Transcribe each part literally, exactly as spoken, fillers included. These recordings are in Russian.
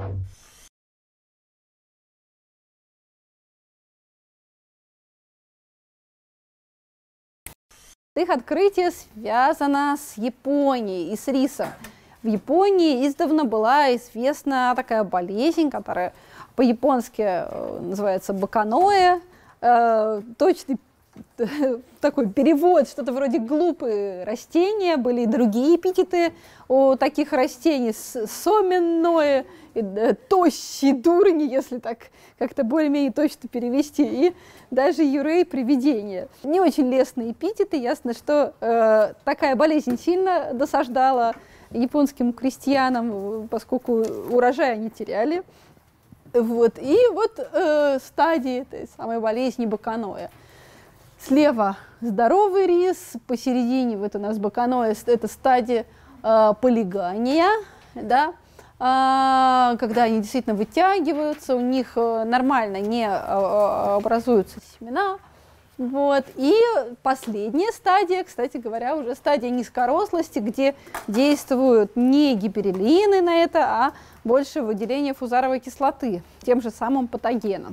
Их открытие связано с Японией и с рисом. В Японии издавна была известна такая болезнь, которая по-японски называется баканоэ. Точный такой перевод, что-то вроде глупые растения. Были и другие эпитеты у таких растений: соменное, тощий дурни, если так как-то более-менее точно перевести, и даже юрей привидение. Не очень лестные эпитеты. Ясно, что э, такая болезнь сильно досаждала японским крестьянам, поскольку урожай они теряли. Вот. И вот э, стадии этой самой болезни баканоэ. Слева здоровый рис, посередине вот у нас баканоэ, это стадия э, полигания, да, э, когда они действительно вытягиваются, у них э, нормально не э, образуются семена. Вот. И последняя стадия, кстати говоря, уже стадия низкорослости, где действуют не гибереллины на это, а больше выделение фузаровой кислоты тем же самым патогеном.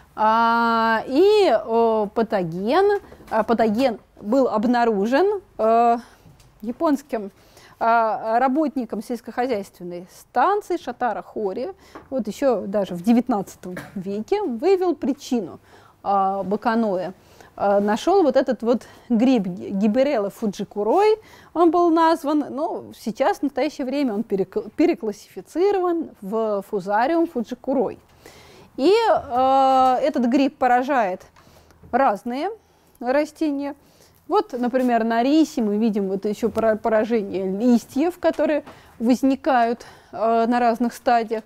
А, и о, патоген, а, патоген был обнаружен э, японским э, работником сельскохозяйственной станции Шатара Хори, вот еще даже в девятнадцатом веке, выявил причину э, баканоэ. Э, нашел вот этот вот гриб Гиберелла фуджикурой, он был назван, но сейчас в настоящее время он переклассифицирован в фузариум фуджикурой. И э, этот гриб поражает разные растения. Вот, например, на рисе мы видим вот еще поражение листьев, которые возникают э, на разных стадиях.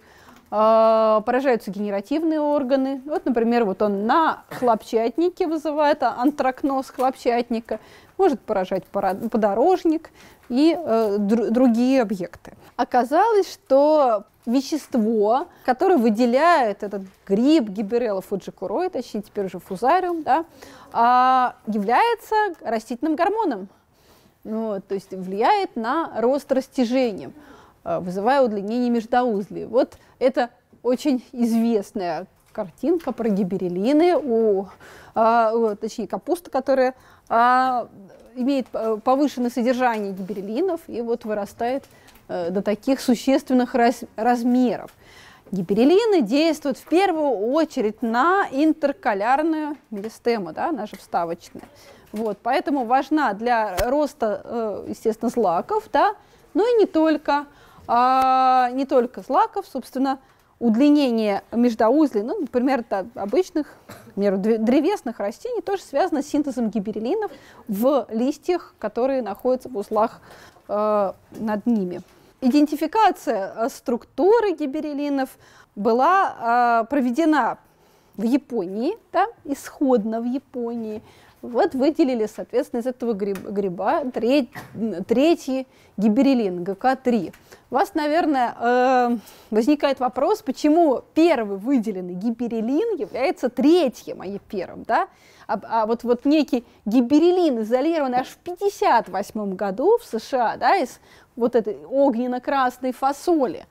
Э, поражаются генеративные органы. Вот, например, вот он на хлопчатнике вызывает антракноз хлопчатника, может поражать подорожник и э, др другие объекты. Оказалось, что вещество, которое выделяет этот гриб Гиберелла фуджикурой, точнее теперь уже фузариум, да, является растительным гормоном. Вот, то есть влияет на рост растяжения, вызывая удлинение междоузлий. Вот это очень известная картинка про гибереллины, у, а, точнее капуста, которая а, имеет повышенное содержание гибереллинов и вот вырастает до таких существенных раз, размеров. Гибереллины действуют в первую очередь на интеркалярную меристему, да, наша вставочная. Вот, поэтому важна для роста, естественно, злаков, да, но и не только, а, не только злаков, собственно, удлинение междоузлей, ну, например, обычных, например, древесных растений, тоже связано с синтезом гибереллинов в листьях, которые находятся в узлах э, над ними. Идентификация структуры гибереллинов была э, проведена в Японии, да, исходно в Японии. Вот выделили, соответственно, из этого гриба, гриба треть, третий гибереллин, гэ ка три. У вас, наверное, э, возникает вопрос, почему первый выделенный гибереллин является третьим, а не первым, да? А, а вот, вот некий гибереллин, изолированный аж в пятьдесят восьмом году в США, да, из вот этой огненно-красной фасоли,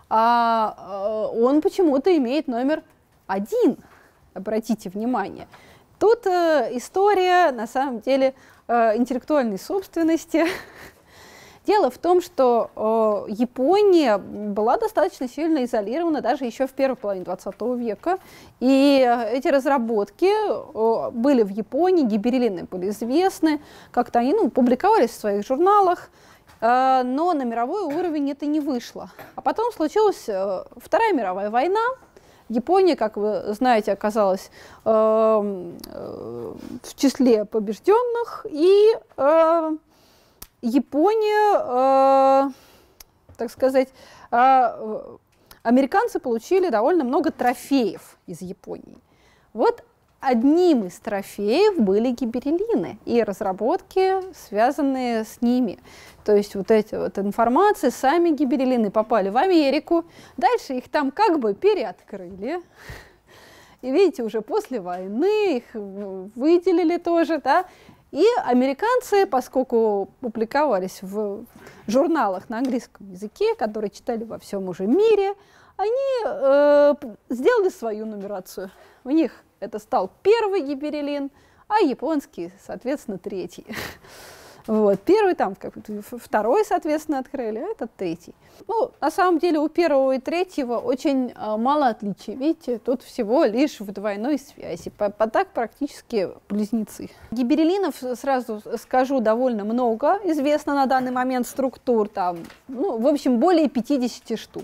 а, он почему-то имеет номер один, обратите внимание. Тут э, история, на самом деле, э, интеллектуальной собственности. Дело в том, что э, Япония была достаточно сильно изолирована даже еще в первой половине двадцатого века. И эти разработки э, были в Японии, гибереллины были известны, как-то они ну, публиковались в своих журналах, э, но на мировой уровень это не вышло. А потом случилась э, Вторая мировая война. Япония, как вы знаете, оказалась э, э, в числе побежденных, и э, Япония, э, так сказать, э, американцы получили довольно много трофеев из Японии. Вот одним из трофеев были гибереллины и разработки, связанные с ними. То есть вот эти вот информации, сами гибереллины попали в Америку, дальше их там как бы переоткрыли. И видите, уже после войны их выделили тоже, да. И американцы, поскольку публиковались в журналах на английском языке, которые читали во всем уже мире, они э, сделали свою нумерацию. У них это стал первый гибереллин, а японский, соответственно, третий. Вот. Первый там, как, второй, соответственно, открыли, а этот третий. Ну, на самом деле у первого и третьего очень а, мало отличий. Видите, тут всего лишь в двойной связи. По, по так практически близнецы. Гибереллинов, сразу скажу, довольно много. Известно на данный момент структур. Там, ну, в общем, более пятидесяти штук.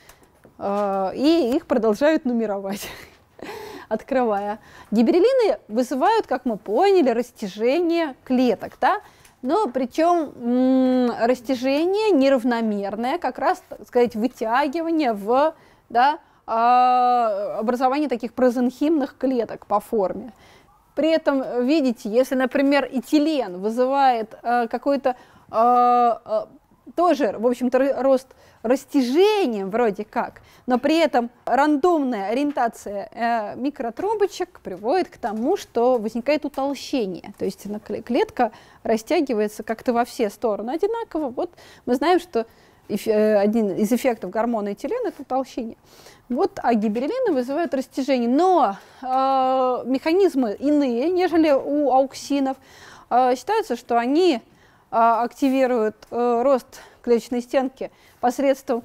А, и их продолжают нумеровать, открывая. Гибереллины вызывают, как мы поняли, растяжение клеток, да? Но причем м, растяжение неравномерное, как раз, так сказать, вытягивание в, да, а, образование таких прозенхимных клеток по форме. При этом, видите, если, например, этилен вызывает а, какой-то а, а, тоже, в общем-то, рост растяжением вроде как, но при этом рандомная ориентация э, микротрубочек приводит к тому, что возникает утолщение. То есть клетка растягивается как-то во все стороны одинаково. Вот мы знаем, что э, один из эффектов гормона этилена – это утолщение. Вот, а гибереллины вызывают растяжение. Но э, механизмы иные, нежели у ауксинов. Э, считается, что они э, активируют э, рост клеточной стенки посредством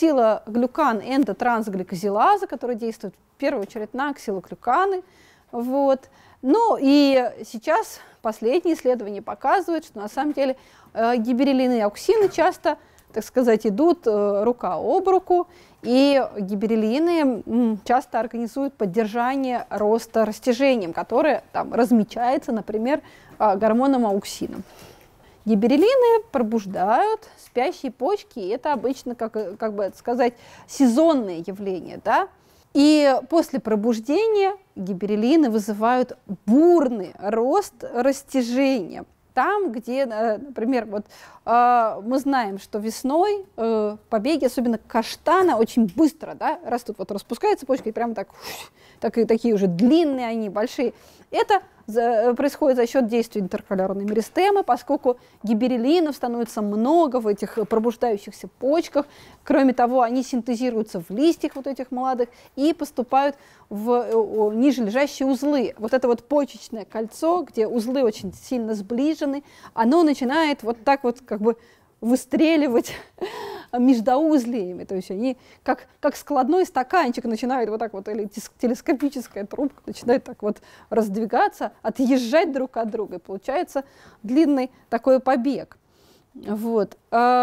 ксилоглюкан-эндотрансгликозилазы, который действует в первую очередь на ксилоглюканы. Вот. Ну и сейчас последние исследования показывают, что на самом деле э, гибереллины и ауксины часто, так сказать, идут э, рука об руку, и гибереллины м, часто организуют поддержание роста растяжением, которое там размечается, например, э, гормоном ауксином. Гибереллины пробуждают спящие почки, и это обычно, как, как бы сказать, сезонное явление, да? И после пробуждения гибереллины вызывают бурный рост растяжения. Там, где, например, вот, э, мы знаем, что весной э, побеги, особенно каштана, очень быстро, да, растут, вот распускается почка, и прямо так, так и такие уже длинные они, большие. Это за, происходит за счет действия интеркалярной меристемы, поскольку гибереллинов становится много в этих пробуждающихся почках. Кроме того, они синтезируются в листьях вот этих молодых и поступают в ниже лежащие узлы. Вот это вот почечное кольцо, где узлы очень сильно сближены, оно начинает вот так вот как бы выстреливать междоузлиями. То есть они как, как складной стаканчик начинают вот так вот, или телескопическая трубка начинает так вот раздвигаться, отъезжать друг от друга. И получается длинный такой побег. Вот.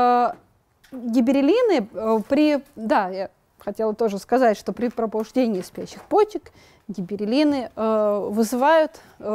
Гибереллины при... Да, я хотела тоже сказать, что при пробуждении спящих почек гибереллины вызывают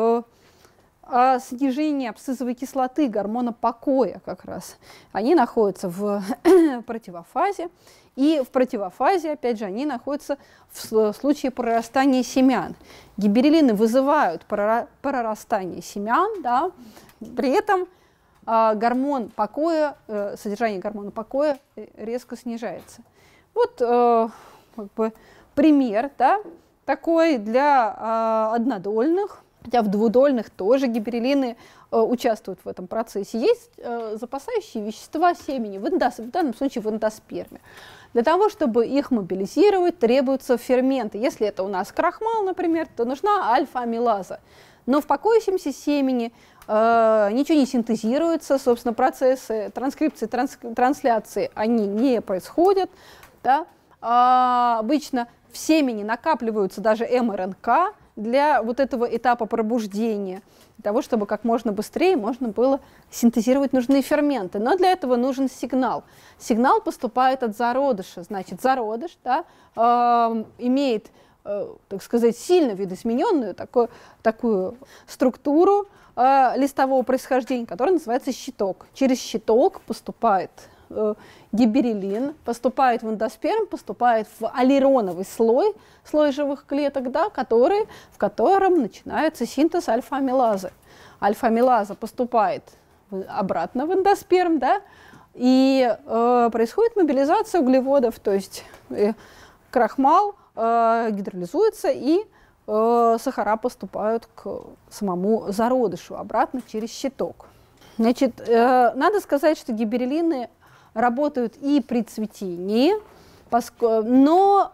а снижение абсцизовой кислоты, гормона покоя как раз. Они находятся в противофазе, и в противофазе, опять же, они находятся в случае прорастания семян. Гибереллины вызывают прорастание семян, да, при этом а, гормон покоя, э, содержание гормона покоя резко снижается. Вот э, как бы пример, да, такой для э, однодольных. Хотя в двудольных тоже гибереллины э, участвуют в этом процессе. Есть э, запасающие вещества семени, в, эндос, в данном случае в эндосперме. Для того, чтобы их мобилизировать, требуются ферменты. Если это у нас крахмал, например, то нужна альфа-амилаза. Но в покоящемся семени э, ничего не синтезируется, собственно, процессы транскрипции, транс, трансляции, они не происходят. Да? А, обычно в семени накапливаются даже эм эр эн ка, для вот этого этапа пробуждения, для того, чтобы как можно быстрее можно было синтезировать нужные ферменты. Но для этого нужен сигнал. Сигнал поступает от зародыша. Значит, зародыш, да, э, имеет, э, так сказать, сильно видоизмененную такую, такую структуру э, листового происхождения, которая называется щиток. Через щиток поступает гибереллин, поступает в эндосперм, поступает в аллероновый слой, слой живых клеток, да, который, в котором начинается синтез альфа-амилазы. Альфа-амилаза поступает обратно в эндосперм, да, и э, происходит мобилизация углеводов, то есть э, крахмал э, гидролизуется, и э, сахара поступают к самому зародышу обратно через щиток. Значит, э, надо сказать, что гибереллины работают и при цветении, Но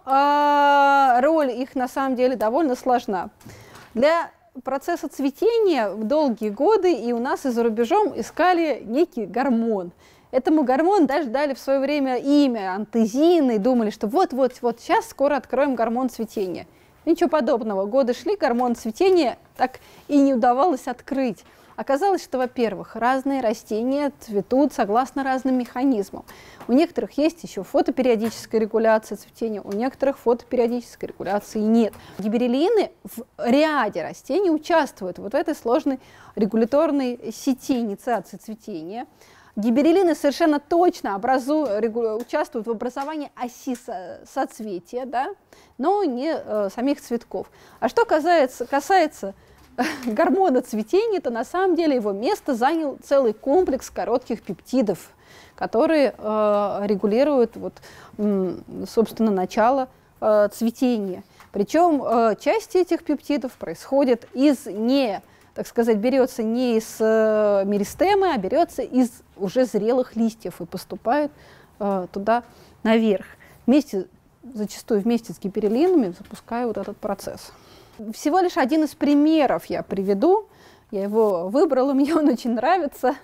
э, роль их на самом деле довольно сложна. Для процесса цветения в долгие годы и у нас, и за рубежом искали некий гормон. Этому гормону даже дали в свое время имя антезин, и думали, что вот-вот-вот сейчас скоро откроем гормон цветения. Ничего подобного. Годы шли, гормон цветения так и не удавалось открыть. Оказалось, что, во-первых, разные растения цветут согласно разным механизмам. У некоторых есть еще фотопериодическая регуляция цветения, у некоторых фотопериодической регуляции нет. Гибереллины в ряде растений участвуют вот в этой сложной регуляторной сети инициации цветения. Гибереллины совершенно точно образуют, участвуют в образовании оси соцветия, да, но не э, самих цветков. А что касается, касается гормона цветения, то на самом деле его место занял целый комплекс коротких пептидов, которые э, регулируют, вот, собственно, начало э, цветения. Причем э, часть этих пептидов происходит из не, так сказать, берется не из э, меристемы, а берется из уже зрелых листьев и поступает э, туда наверх. Вместе, зачастую вместе с гибереллинами запуская вот этот процесс. Всего лишь один из примеров я приведу. Я его выбрала, мне он очень нравится.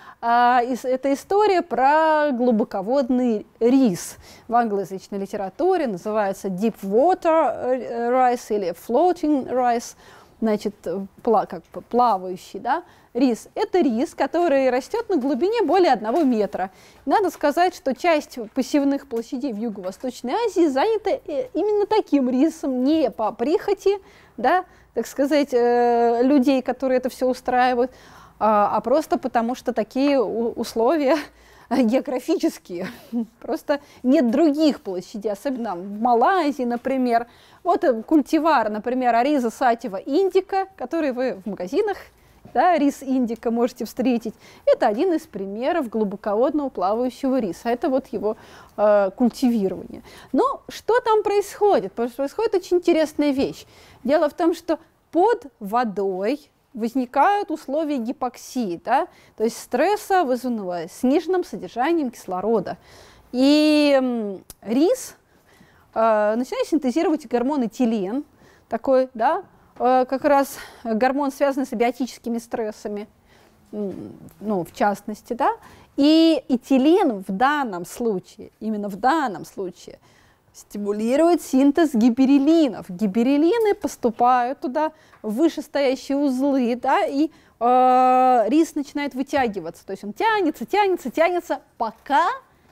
А, это история про глубоководный рис. В англоязычной литературе называется deep water rice или floating rice. Значит, пла, как плавающий, да, рис. Это рис, который растет на глубине более одного метра. Надо сказать, что часть посевных площадей в Юго-Восточной Азии занята именно таким рисом, не по прихоти, да, так сказать, э, людей, которые это все устраивают, а, а просто потому, что такие условия географические. Просто нет других площадей, особенно в Малайзии, например. Вот культивар, например, ариза сатива индика, который вы в магазинах, да, рис индика можете встретить. Это один из примеров глубоководного плавающего риса. Это вот его э, культивирование. Но что там происходит? Происходит очень интересная вещь. Дело в том, что под водой возникают условия гипоксии, да, то есть стресса, вызванного сниженным содержанием кислорода. И м, рис э, начинает синтезировать гормон этилен, такой, да, э, как раз гормон, связанный с абиотическими стрессами, ну, в частности, да, и этилен в данном случае, именно в данном случае, стимулирует синтез гибереллинов. Гибереллины поступают туда в вышестоящие узлы, да, и э, рис начинает вытягиваться. То есть он тянется, тянется, тянется, пока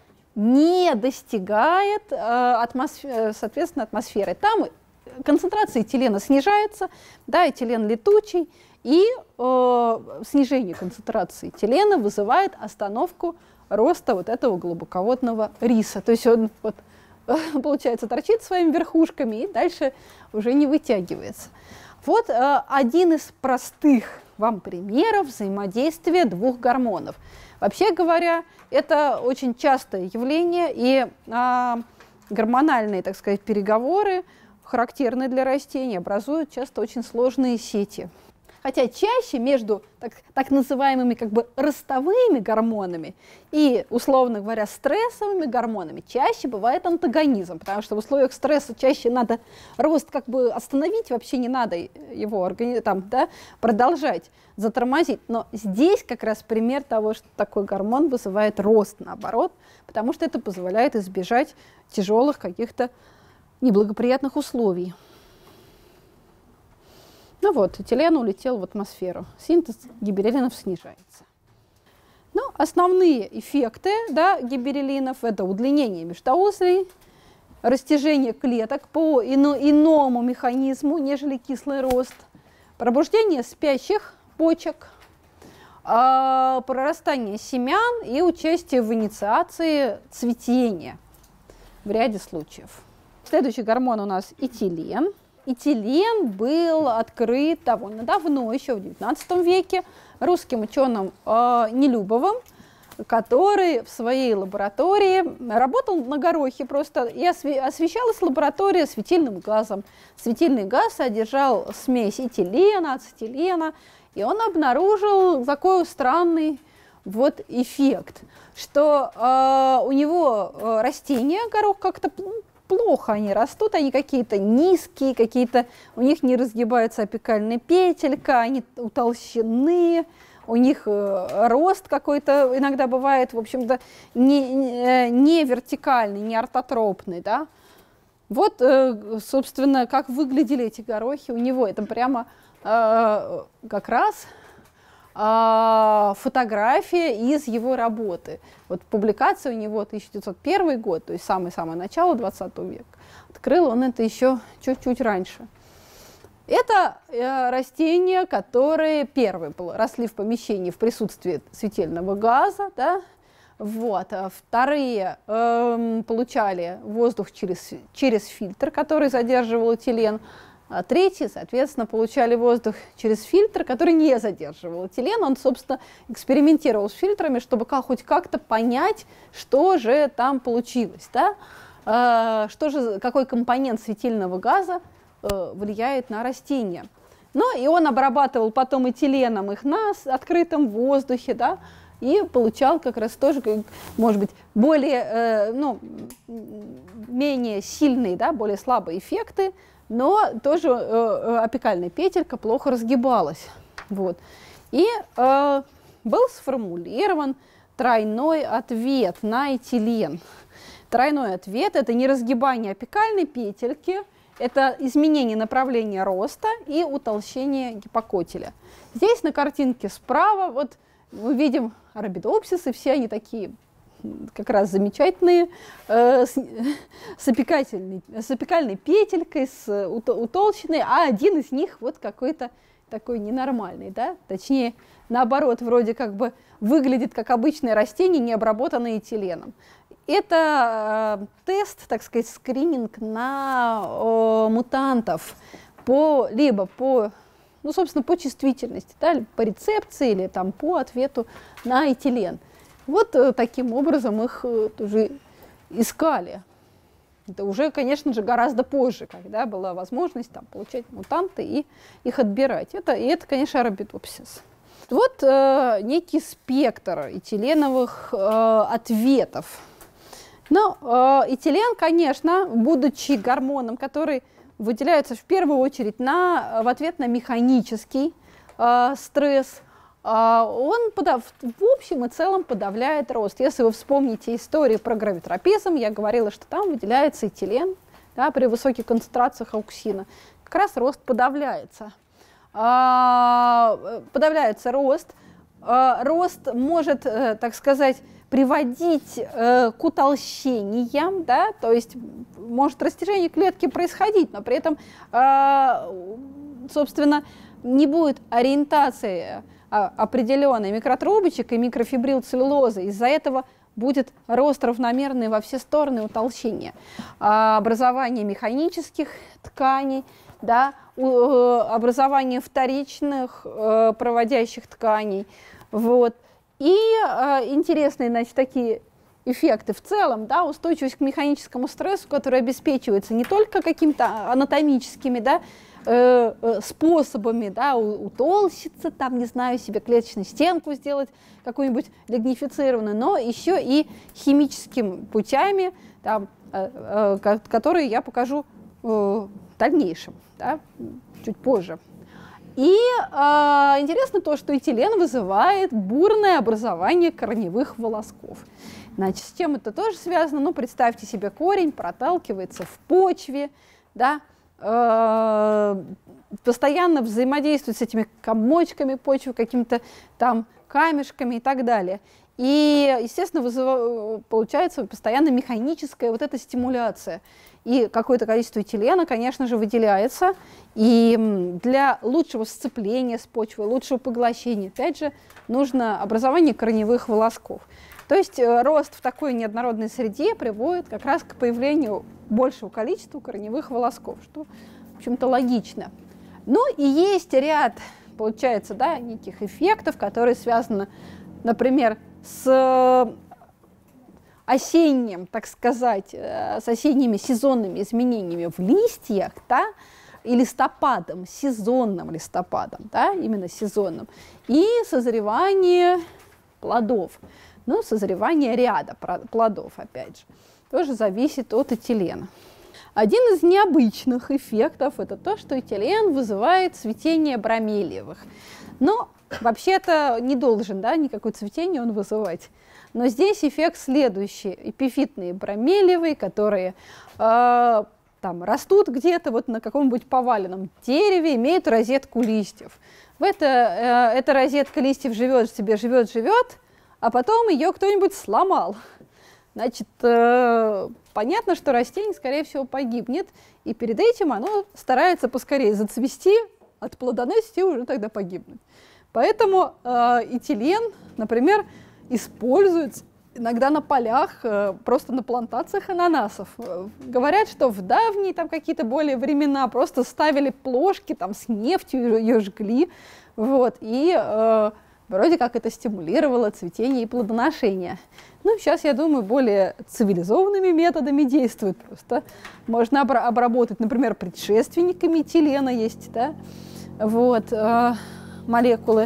не достигает, э, атмосфер, соответственно, атмосферы. Там концентрация этилена снижается, да, этилен летучий, и э, снижение концентрации этилена вызывает остановку роста вот этого глубоководного риса. То есть он вот, получается, торчит своими верхушками и дальше уже не вытягивается. Вот э, один из простых вам примеров взаимодействия двух гормонов. Вообще говоря, это очень частое явление, и э, гормональные, так сказать, переговоры, характерные для растений, образуют часто очень сложные сети. Хотя чаще между так, так называемыми как бы ростовыми гормонами и, условно говоря, стрессовыми гормонами чаще бывает антагонизм, потому что в условиях стресса чаще надо рост как бы остановить, вообще не надо его там, да, продолжать, затормозить. Но здесь как раз пример того, что такой гормон вызывает рост, наоборот, потому что это позволяет избежать тяжелых каких-то неблагоприятных условий. Ну вот, этилен улетел в атмосферу, синтез гибереллинов снижается. Ну, основные эффекты, да, гибереллинов – это удлинение междоузлей, растяжение клеток по ино, иному механизму, нежели кислый рост, пробуждение спящих почек, э, прорастание семян и участие в инициации цветения в ряде случаев. Следующий гормон у нас этилен. Этилен был открыт довольно давно, еще в девятнадцатом веке, русским ученым э, Нелюбовым, который в своей лаборатории работал на горохе просто, и осве освещалась лаборатория светильным газом. Светильный газ содержал смесь этилена, ацетилена, и он обнаружил такой странный вот эффект, что э, у него э, растения, горох, как-то плохо они растут, они какие-то низкие, какие-то, у них не разгибается апикальная петелька, они утолщены, у них э, рост какой-то иногда бывает, в общем-то, не, не, не вертикальный, не ортотропный, да. Вот, э, собственно, как выглядели эти горохи у него. Это прямо э, как раз э, фотография из его работы. Вот публикация у него тысяча девятьсот первый год, то есть самое-самое начало двадцатого века. Открыл он это еще чуть-чуть раньше. Это э, растения, которые первые росли в помещении в присутствии светильного газа, да? Вот. А вторые э, получали воздух через, через фильтр, который задерживал этилен. А третьи, соответственно, получали воздух через фильтр, который не задерживал этилен. Он, собственно, экспериментировал с фильтрами, чтобы как, хоть как-то понять, что же там получилось. Да? Э, что же, какой компонент светильного газа э, влияет на растения. Ну, и он обрабатывал потом этиленом их на открытом воздухе, да? И получал как раз тоже, может быть, более, э, ну, менее сильные, да, более слабые эффекты, но тоже э, апикальная петелька плохо разгибалась. Вот. И э, был сформулирован тройной ответ на этилен. Тройной ответ – это неразгибание апикальной петельки, это изменение направления роста и утолщение гипокотеля. Здесь на картинке справа вот мы видим арабидопсисы, все они такие как раз замечательные, э, с, с, с апикальной петелькой, с утолщенной, а один из них вот какой-то такой ненормальный, да? Точнее, наоборот, вроде как бы выглядит как обычное растение, не обработанное этиленом. Это э, тест, так сказать, скрининг на э, мутантов, по, либо по, ну, собственно, по чувствительности, да, по рецепции или там, по ответу на этилен. Вот э, таким образом их э, тоже искали. Это уже, конечно же, гораздо позже, когда была возможность там, получать мутанты и их отбирать. Это, и это, конечно, арабидопсис. Вот э, некий спектр этиленовых э, ответов. Но э, этилен, конечно, будучи гормоном, который выделяется в первую очередь на, в ответ на механический э, стресс, э, он подав, в общем и целом подавляет рост. Если вы вспомните историю про гравитропизм, я говорила, что там выделяется этилен, да, при высоких концентрациях ауксина. Как раз рост подавляется. Э, подавляется рост. Э, рост может, э, так сказать, приводить э, к утолщениям, да, то есть может растяжение клетки происходить, но при этом, э, собственно, не будет ориентации а, определенной микротрубочек и микрофибрилцеллюлозы. Из-за этого будет рост равномерный во все стороны, утолщения, а, образование механических тканей, да, у, э, образование вторичных э, проводящих тканей, вот. И э, интересные, значит, такие эффекты в целом, да, устойчивость к механическому стрессу, который обеспечивается не только какими-то анатомическими, да, э, э, способами, да, утолщиться, там, не знаю, себе клеточную стенку сделать какую-нибудь лигнифицированную, но еще и химическими путями, там, э, э, которые я покажу э, в дальнейшем, да, чуть позже. И э, интересно то, что этилен вызывает бурное образование корневых волосков. Значит, с чем это тоже связано? Ну, представьте себе, корень проталкивается в почве, да, э, постоянно взаимодействует с этими комочками почвы, какими-то там камешками и так далее. И, естественно, вызыв... получается постоянно механическая вот эта стимуляция. И какое-то количество этилена, конечно же, выделяется. И для лучшего сцепления с почвой, лучшего поглощения, опять же, нужно образование корневых волосков. То есть рост в такой неоднородной среде приводит как раз к появлению большего количества корневых волосков, что, в общем-то, логично. Ну и есть ряд, получается, да, неких эффектов, которые связаны, например, с осенним, так сказать, с осенними сезонными изменениями в листьях, да, и листопадом, сезонным листопадом, да, именно сезонным, и созревание плодов. Ну, созревание ряда плодов, опять же, тоже зависит от этилена. Один из необычных эффектов – это то, что этилен вызывает цветение бромелиевых. Но вообще-то не должен, да, никакое цветение он вызывать. Но здесь эффект следующий. Эпифитные бромелиевые, которые э, там растут где-то вот на каком-нибудь поваленном дереве, имеют розетку листьев. В это, э, эта розетка листьев живет себе, живет, живет, а потом ее кто-нибудь сломал. Значит, э, понятно, что растение, скорее всего, погибнет, и перед этим оно старается поскорее зацвести, отплодоносить и уже тогда погибнуть. Поэтому э, этилен, например, используется иногда на полях, э, просто на плантациях ананасов. Э, говорят, что в давние там какие-то более времена просто ставили плошки там с нефтью, ее жгли, вот, и э, вроде как это стимулировало цветение и плодоношение. Ну, сейчас, я думаю, более цивилизованными методами действует. Просто можно обра- обработать, например, предшественниками этилена есть, да, вот, э, молекулы.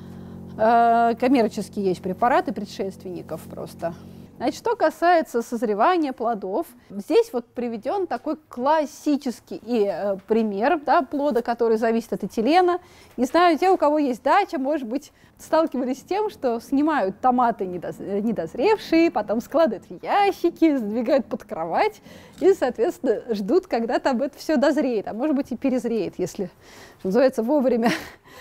Э, коммерческие есть препараты предшественников просто. Значит, что касается созревания плодов, здесь вот приведен такой классический и, э, пример, да, плода, который зависит от этилена. Не знаю, те, у кого есть дача, может быть, сталкивались с тем, что снимают томаты недоз... недозревшие, потом складывают в ящики, сдвигают под кровать и, соответственно, ждут, когда там это все дозреет, а может быть и перезреет, если, что называется, вовремя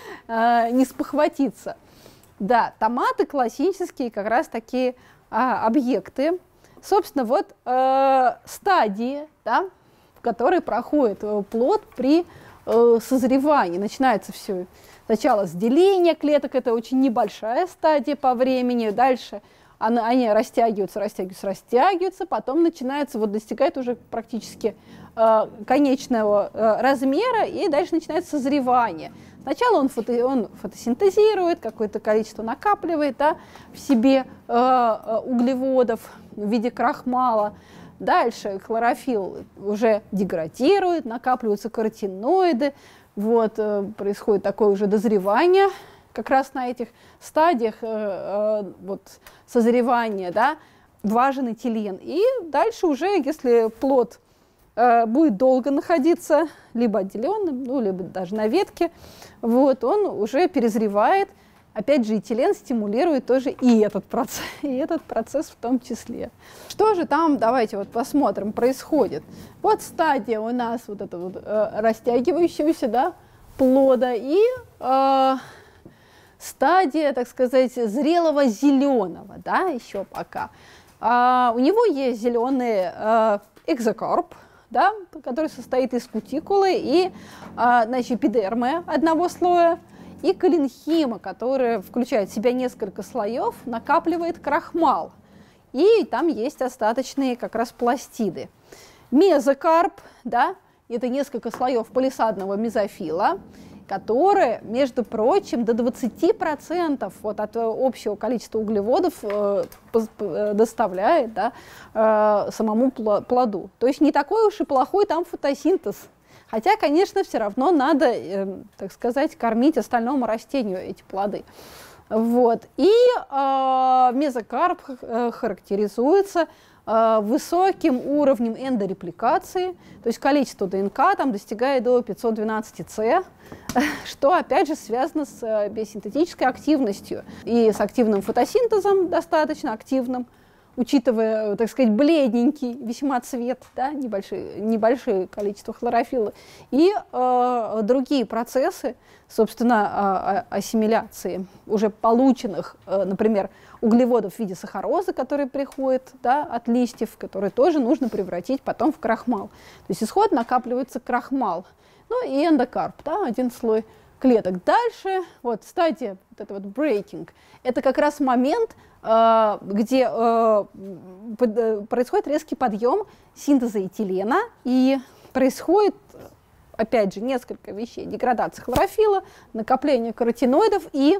э, не спохватиться. Да, томаты классические, как раз такие а, объекты. Собственно, вот э, стадии, да, в которой проходит э, плод при э, созревании. Начинается все сначала с деления клеток, это очень небольшая стадия по времени. Дальше они, они растягиваются, растягиваются, растягиваются. Потом начинается, вот достигает уже практически э, конечного э, размера, и дальше начинается созревание. Сначала он, фото, он фотосинтезирует, какое-то количество накапливает, да, в себе э, углеводов в виде крахмала. Дальше хлорофилл уже деградирует, накапливаются каротиноиды. Вот, э, происходит такое уже дозревание. Как раз на этих стадиях э, э, вот, созревания, да, важен этилен. И дальше уже, если плод э, будет долго находиться, либо отделенным, ну, либо даже на ветке, вот, он уже перезревает. Опять же, этилен стимулирует тоже и этот процесс, и этот процесс в том числе. Что же там, давайте вот посмотрим, происходит. Вот стадия у нас вот этого вот, э, растягивающегося, да, плода и э, стадия, так сказать, зрелого зеленого, да, еще пока. А, у него есть зеленый э, экзокарп, да, который состоит из кутикулы и, а, значит, эпидермы одного слоя, и калинхима, которая включает в себя несколько слоев, накапливает крахмал. И там есть остаточные как раз пластиды. Мезокарп, да, это несколько слоев палисадного мезофила, которые, между прочим, до двадцати процентов вот от общего количества углеводов э, доставляет, да, э, самому плоду. То есть не такой уж и плохой там фотосинтез. Хотя, конечно, все равно надо, э, так сказать, кормить остальному растению эти плоды. Вот. И э, мезокарп э, характеризуется э, высоким уровнем эндорепликации, то есть количество ДНК там достигает до пятьсот двенадцать С, что, опять же, связано с э, биосинтетической активностью и с активным фотосинтезом, достаточно активным, учитывая, так сказать, бледненький весьма цвет, да, небольшое, небольшое количество хлорофилла, и э, другие процессы, собственно, э, ассимиляции уже полученных, э, например, углеводов в виде сахарозы, которые приходят, да, от листьев, которые тоже нужно превратить потом в крахмал. То есть исходно накапливается крахмал. Ну и эндокарп, да, один слой клеток. Дальше вот стадия, вот это вот breaking, это как раз момент, э, где э, под, происходит резкий подъем синтеза этилена, и происходит, опять же, несколько вещей: деградация хлорофилла, накопление каротиноидов, и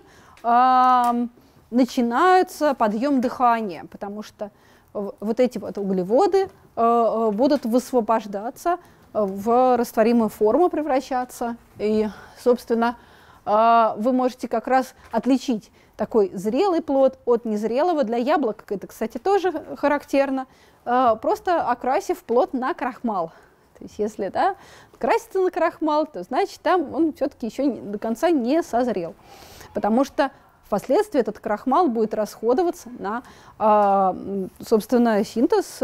э, начинается подъем дыхания, потому что вот эти вот углеводы э, будут высвобождаться, в растворимую форму превращаться. И, собственно, вы можете как раз отличить такой зрелый плод от незрелого. Для яблок это, кстати, тоже характерно. Просто окрасив плод на крахмал. То есть если, да, красится на крахмал, то значит там он все-таки еще до конца не созрел. Потому что впоследствии этот крахмал будет расходоваться на, собственно, синтез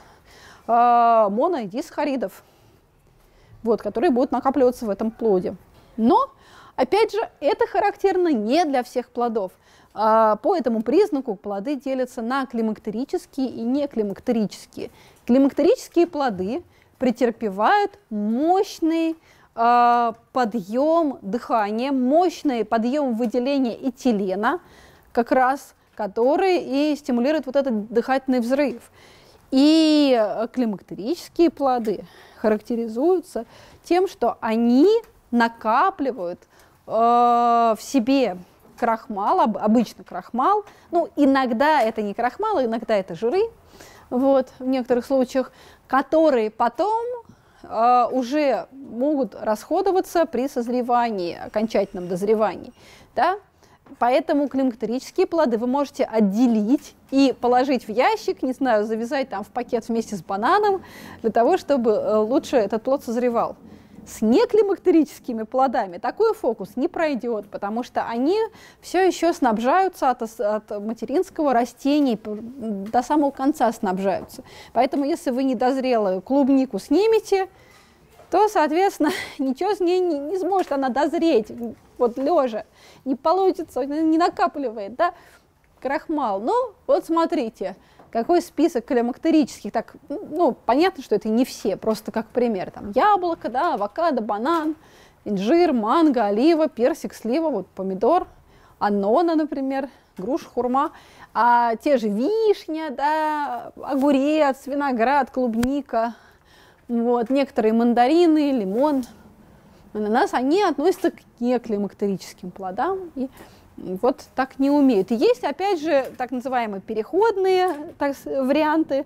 моно- и дисахаридов, вот, которые будут накапливаться в этом плоде. Но, опять же, это характерно не для всех плодов. По этому признаку плоды делятся на климактерические и неклимактерические. Климактерические плоды претерпевают мощный э, подъем дыхания, мощный подъем выделения этилена, как раз, который и стимулирует вот этот дыхательный взрыв. И климактерические плоды характеризуются тем, что они накапливают э, в себе крахмал, обычно крахмал, ну, иногда это не крахмал, иногда это жиры, вот, в некоторых случаях, которые потом э, уже могут расходоваться при созревании, окончательном дозревании, да? Поэтому климактерические плоды вы можете отделить и положить в ящик, не знаю, завязать там в пакет вместе с бананом, для того, чтобы э, лучше этот плод созревал. С неклимактерическими плодами такой фокус не пройдет, потому что они все еще снабжаются от, от материнского растения, до самого конца снабжаются. Поэтому если вы недозрелую клубнику снимете, то, соответственно, ничего с ней не, не сможет она дозреть, вот лежа, не получится, не накапливает, да, крахмал. Ну, вот смотрите. Какой список климактерических? Так, ну, понятно, что это не все, просто как пример. Там яблоко, да, авокадо, банан, инжир, манго, олива, персик, слива, вот помидор, анона, например, груша, хурма. А те же вишня, да, огурец, виноград, клубника, вот, некоторые мандарины, лимон, ананас, они относятся к неклимактерическим плодам. И вот так не умеют. И есть, опять же, так называемые переходные так, варианты,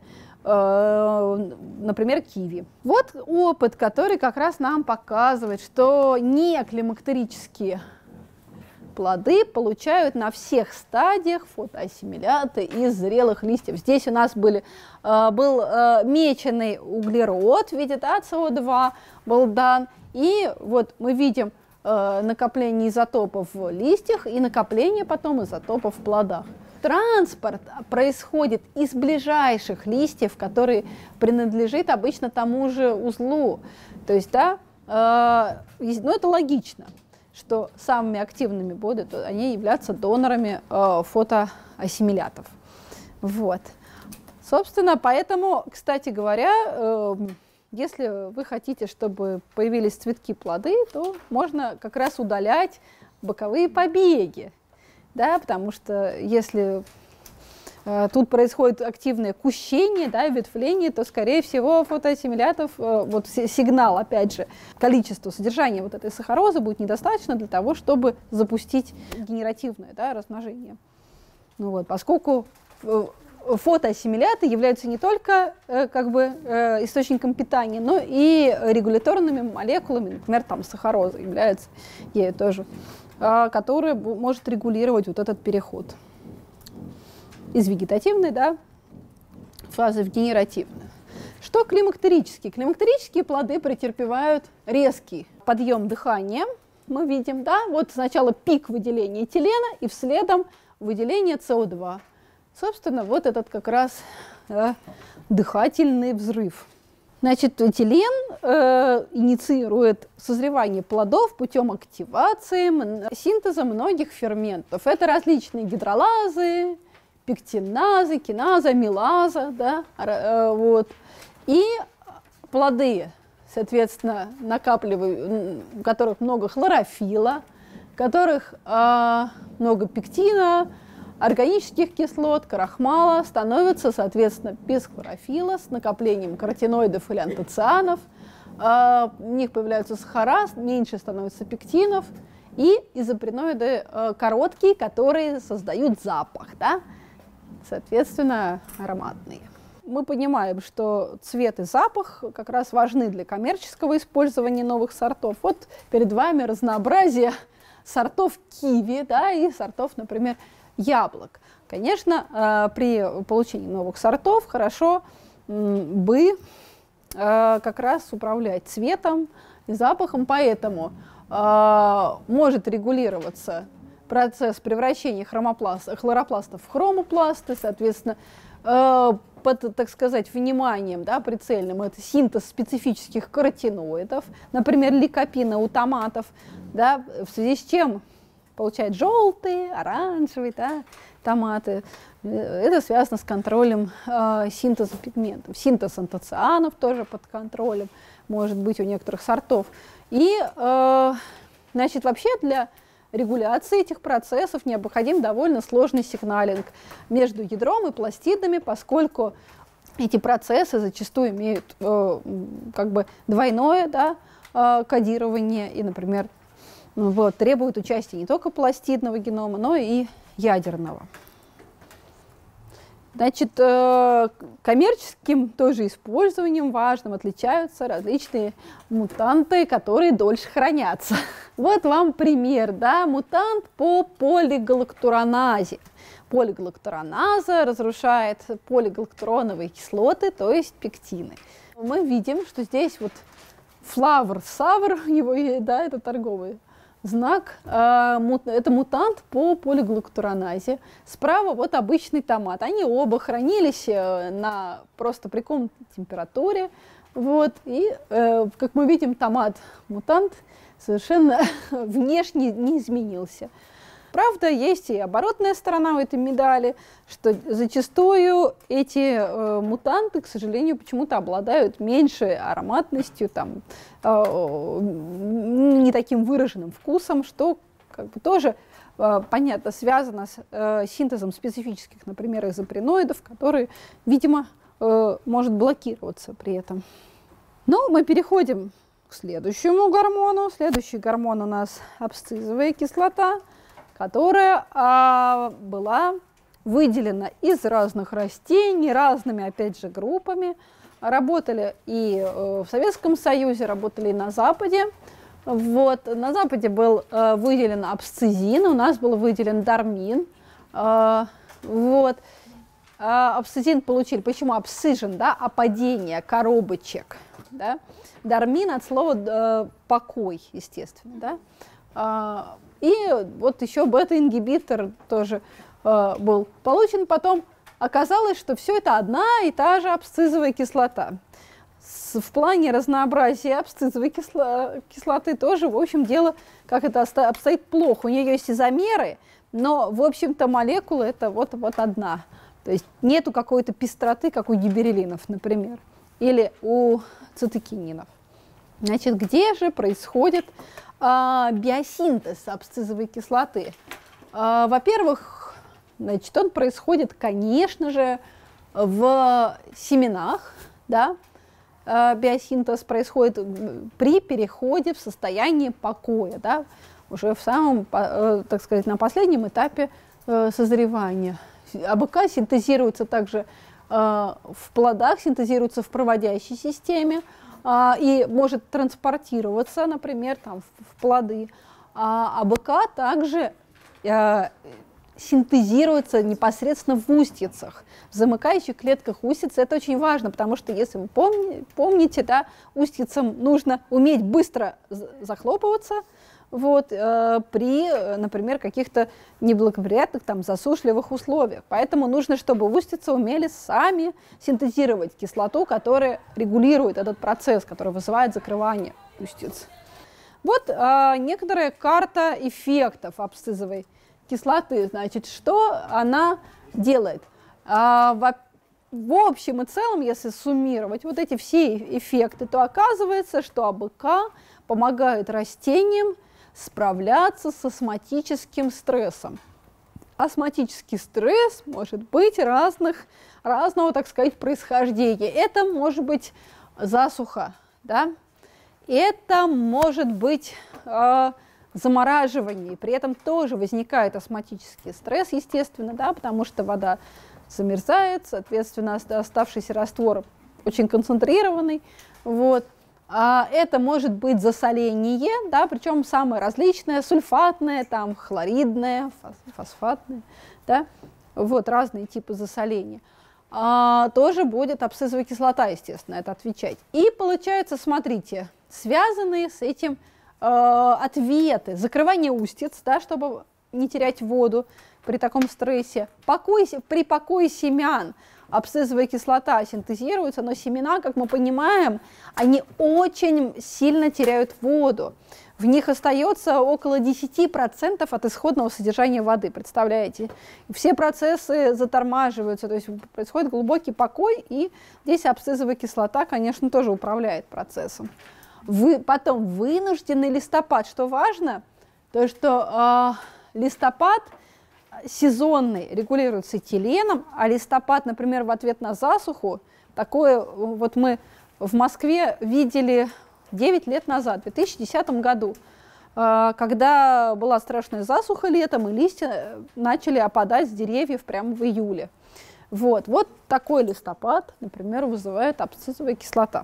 э, например, киви. Вот опыт, который как раз нам показывает, что неклимактерические плоды получают на всех стадиях фотоассимиляты из зрелых листьев. Здесь у нас были, э, был э, меченый углерод в виде, да, С О два был дан. И вот мы видим накопление изотопов в листьях и накопление потом изотопов в плодах. Транспорт происходит из ближайших листьев, которые принадлежит обычно тому же узлу. То есть, да, э, ну это логично, что самыми активными будут, они являются донорами э, фотоассимилятов. Вот. Собственно, поэтому, кстати говоря, э, если вы хотите, чтобы появились цветки, плоды, то можно как раз удалять боковые побеги, да, потому что если э, тут происходит активное кущение, да, ветвление, то, скорее всего, фотоассимилятов, э, вот сигнал, опять же, количество содержания вот этой сахарозы будет недостаточно для того, чтобы запустить генеративное, да, размножение. Ну вот, поскольку э, фотоассимиляты являются не только э, как бы, э, источником питания, но и регуляторными молекулами, например, там сахароза является ею тоже, э, которая может регулировать вот этот переход из вегетативной, да, фазы в генеративную. Что климактерические? Климактерические плоды претерпевают резкий подъем дыхания. Мы видим, да, вот сначала пик выделения этилена и вследом выделение С О два. Собственно, вот этот как раз да, дыхательный взрыв. Значит, этилен э, инициирует созревание плодов путем активации, синтеза многих ферментов. Это различные гидролазы, пектиназы, киназа, амилаза, да, э, вот. И плоды, соответственно, накапливают, у которых много хлорофилла, у которых э, много пектина, органических кислот, крахмала, становятся, соответственно, без хлорофилла, с накоплением каротиноидов или антоцианов. Э, у них появляются сахара, меньше становится пектинов, и изопреноиды э, короткие, которые создают запах, да? Соответственно, ароматные. Мы понимаем, что цвет и запах как раз важны для коммерческого использования новых сортов. Вот перед вами разнообразие сортов киви, да, и сортов, например, яблок. Конечно, при получении новых сортов хорошо бы как раз управлять цветом и запахом, поэтому может регулироваться процесс превращения хлоропластов в хромопласты, соответственно, под, так сказать, вниманием, да, прицельным, это синтез специфических каротиноидов, например, ликопина у томатов, да, в связи с чем получают желтые, оранжевые, да, томаты. Это связано с контролем э, синтеза пигментов. Синтез антоцианов тоже под контролем может быть у некоторых сортов. И, э, значит, вообще для регуляции этих процессов необходим довольно сложный сигналинг между ядром и пластидами, поскольку эти процессы зачастую имеют э, как бы двойное, да, э, кодирование и, например, ну, вот, требуют участия не только пластидного генома, но и ядерного. Значит, э, коммерческим тоже использованием важным отличаются различные мутанты, которые дольше хранятся. Вот вам пример, да, мутант по полигалактуроназе. Полигалактуроназа разрушает полигалактуроновые кислоты, то есть пектины. Мы видим, что здесь вот флавр савр, его, да, это торговый знак, это мутант по полигалактуроназе. Справа вот обычный томат. Они оба хранились на просто при комнатной температуре. Вот. И, как мы видим, томат-мутант совершенно внешне не изменился. Правда, есть и оборотная сторона у этой медали, что зачастую эти э, мутанты, к сожалению, почему-то обладают меньшей ароматностью, там, э, не таким выраженным вкусом, что как бы, тоже, э, понятно, связано с э, синтезом специфических, например, изопреноидов, которые, видимо, э, может блокироваться при этом. Но мы переходим к следующему гормону. Следующий гормон у нас абсцизовая кислота, которая а, была выделена из разных растений, разными, опять же, группами. Работали и э, в Советском Союзе, работали и на Западе. Вот. На Западе был э, выделен абсцизин, у нас был выделен дармин. Э, вот. А абсцизин получили, почему абсцижен, да, опадение коробочек. Да? Дармин от слова э, покой, естественно. Да? А, и вот еще бета-ингибитор тоже э, был получен. Потом оказалось, что все это одна и та же абсцизовая кислота. С, в плане разнообразия абсцизовой кисло, кислоты тоже, в общем, дело, как это обстоит, плохо. У нее есть изомеры, но, в общем-то, молекула это вот, вот одна. То есть нету какой-то пестроты, как у гиберелинов, например, или у цитокининов. Значит, где же происходит а, биосинтез абсцизовой кислоты? А, во-первых, значит, он происходит, конечно же, в семенах, да? А, биосинтез происходит при переходе в состояние покоя, да? Уже в самом, так сказать, на последнем этапе созревания. АБК синтезируется также э, в плодах, синтезируется в проводящей системе э, и может транспортироваться, например, там, в, в плоды. А АБК также э, синтезируется непосредственно в устьицах, в замыкающих клетках устиц. Это очень важно, потому что, если вы помни, помните, да, устьицам нужно уметь быстро захлопываться, вот, э, при, например, каких-то неблагоприятных, там, засушливых условиях. Поэтому нужно, чтобы устьицы умели сами синтезировать кислоту, которая регулирует этот процесс, который вызывает закрывание устьиц. Вот э, некоторая карта эффектов абсцизовой кислоты. Значит, что она делает? Э, в, в общем и целом, если суммировать вот эти все эффекты, то оказывается, что АБК помогает растениям справляться с астматическим стрессом. Астматический стресс может быть разных, разного, так сказать, происхождения. Это может быть засуха, да? Это может быть э, замораживание. При этом тоже возникает астматический стресс, естественно, да, потому что вода замерзает, соответственно, оставшийся раствор очень концентрированный. Вот. Это может быть засоление, да, причем самое различное, сульфатное, там, хлоридное, фосфатное, да, вот разные типы засоления. А, тоже будет абсцизовая кислота, естественно, это отвечать. И получается, смотрите, связанные с этим э, ответы, закрывание устиц, да, чтобы не терять воду при таком стрессе, покой, при покое семян абсцизовая кислота синтезируется, но семена, как мы понимаем, они очень сильно теряют воду. В них остается около десяти процентов от исходного содержания воды, представляете? Все процессы затормаживаются, то есть происходит глубокий покой, и здесь абсцизовая кислота, конечно, тоже управляет процессом. Вы, потом вынужденный листопад, что важно, то что э, листопад сезонный регулируется этиленом, а листопад, например, в ответ на засуху, такое вот мы в Москве видели девять лет назад, в две тысячи десятом году, когда была страшная засуха летом, и листья начали опадать с деревьев прямо в июле. Вот, вот такой листопад, например, вызывает абсцизовая кислота.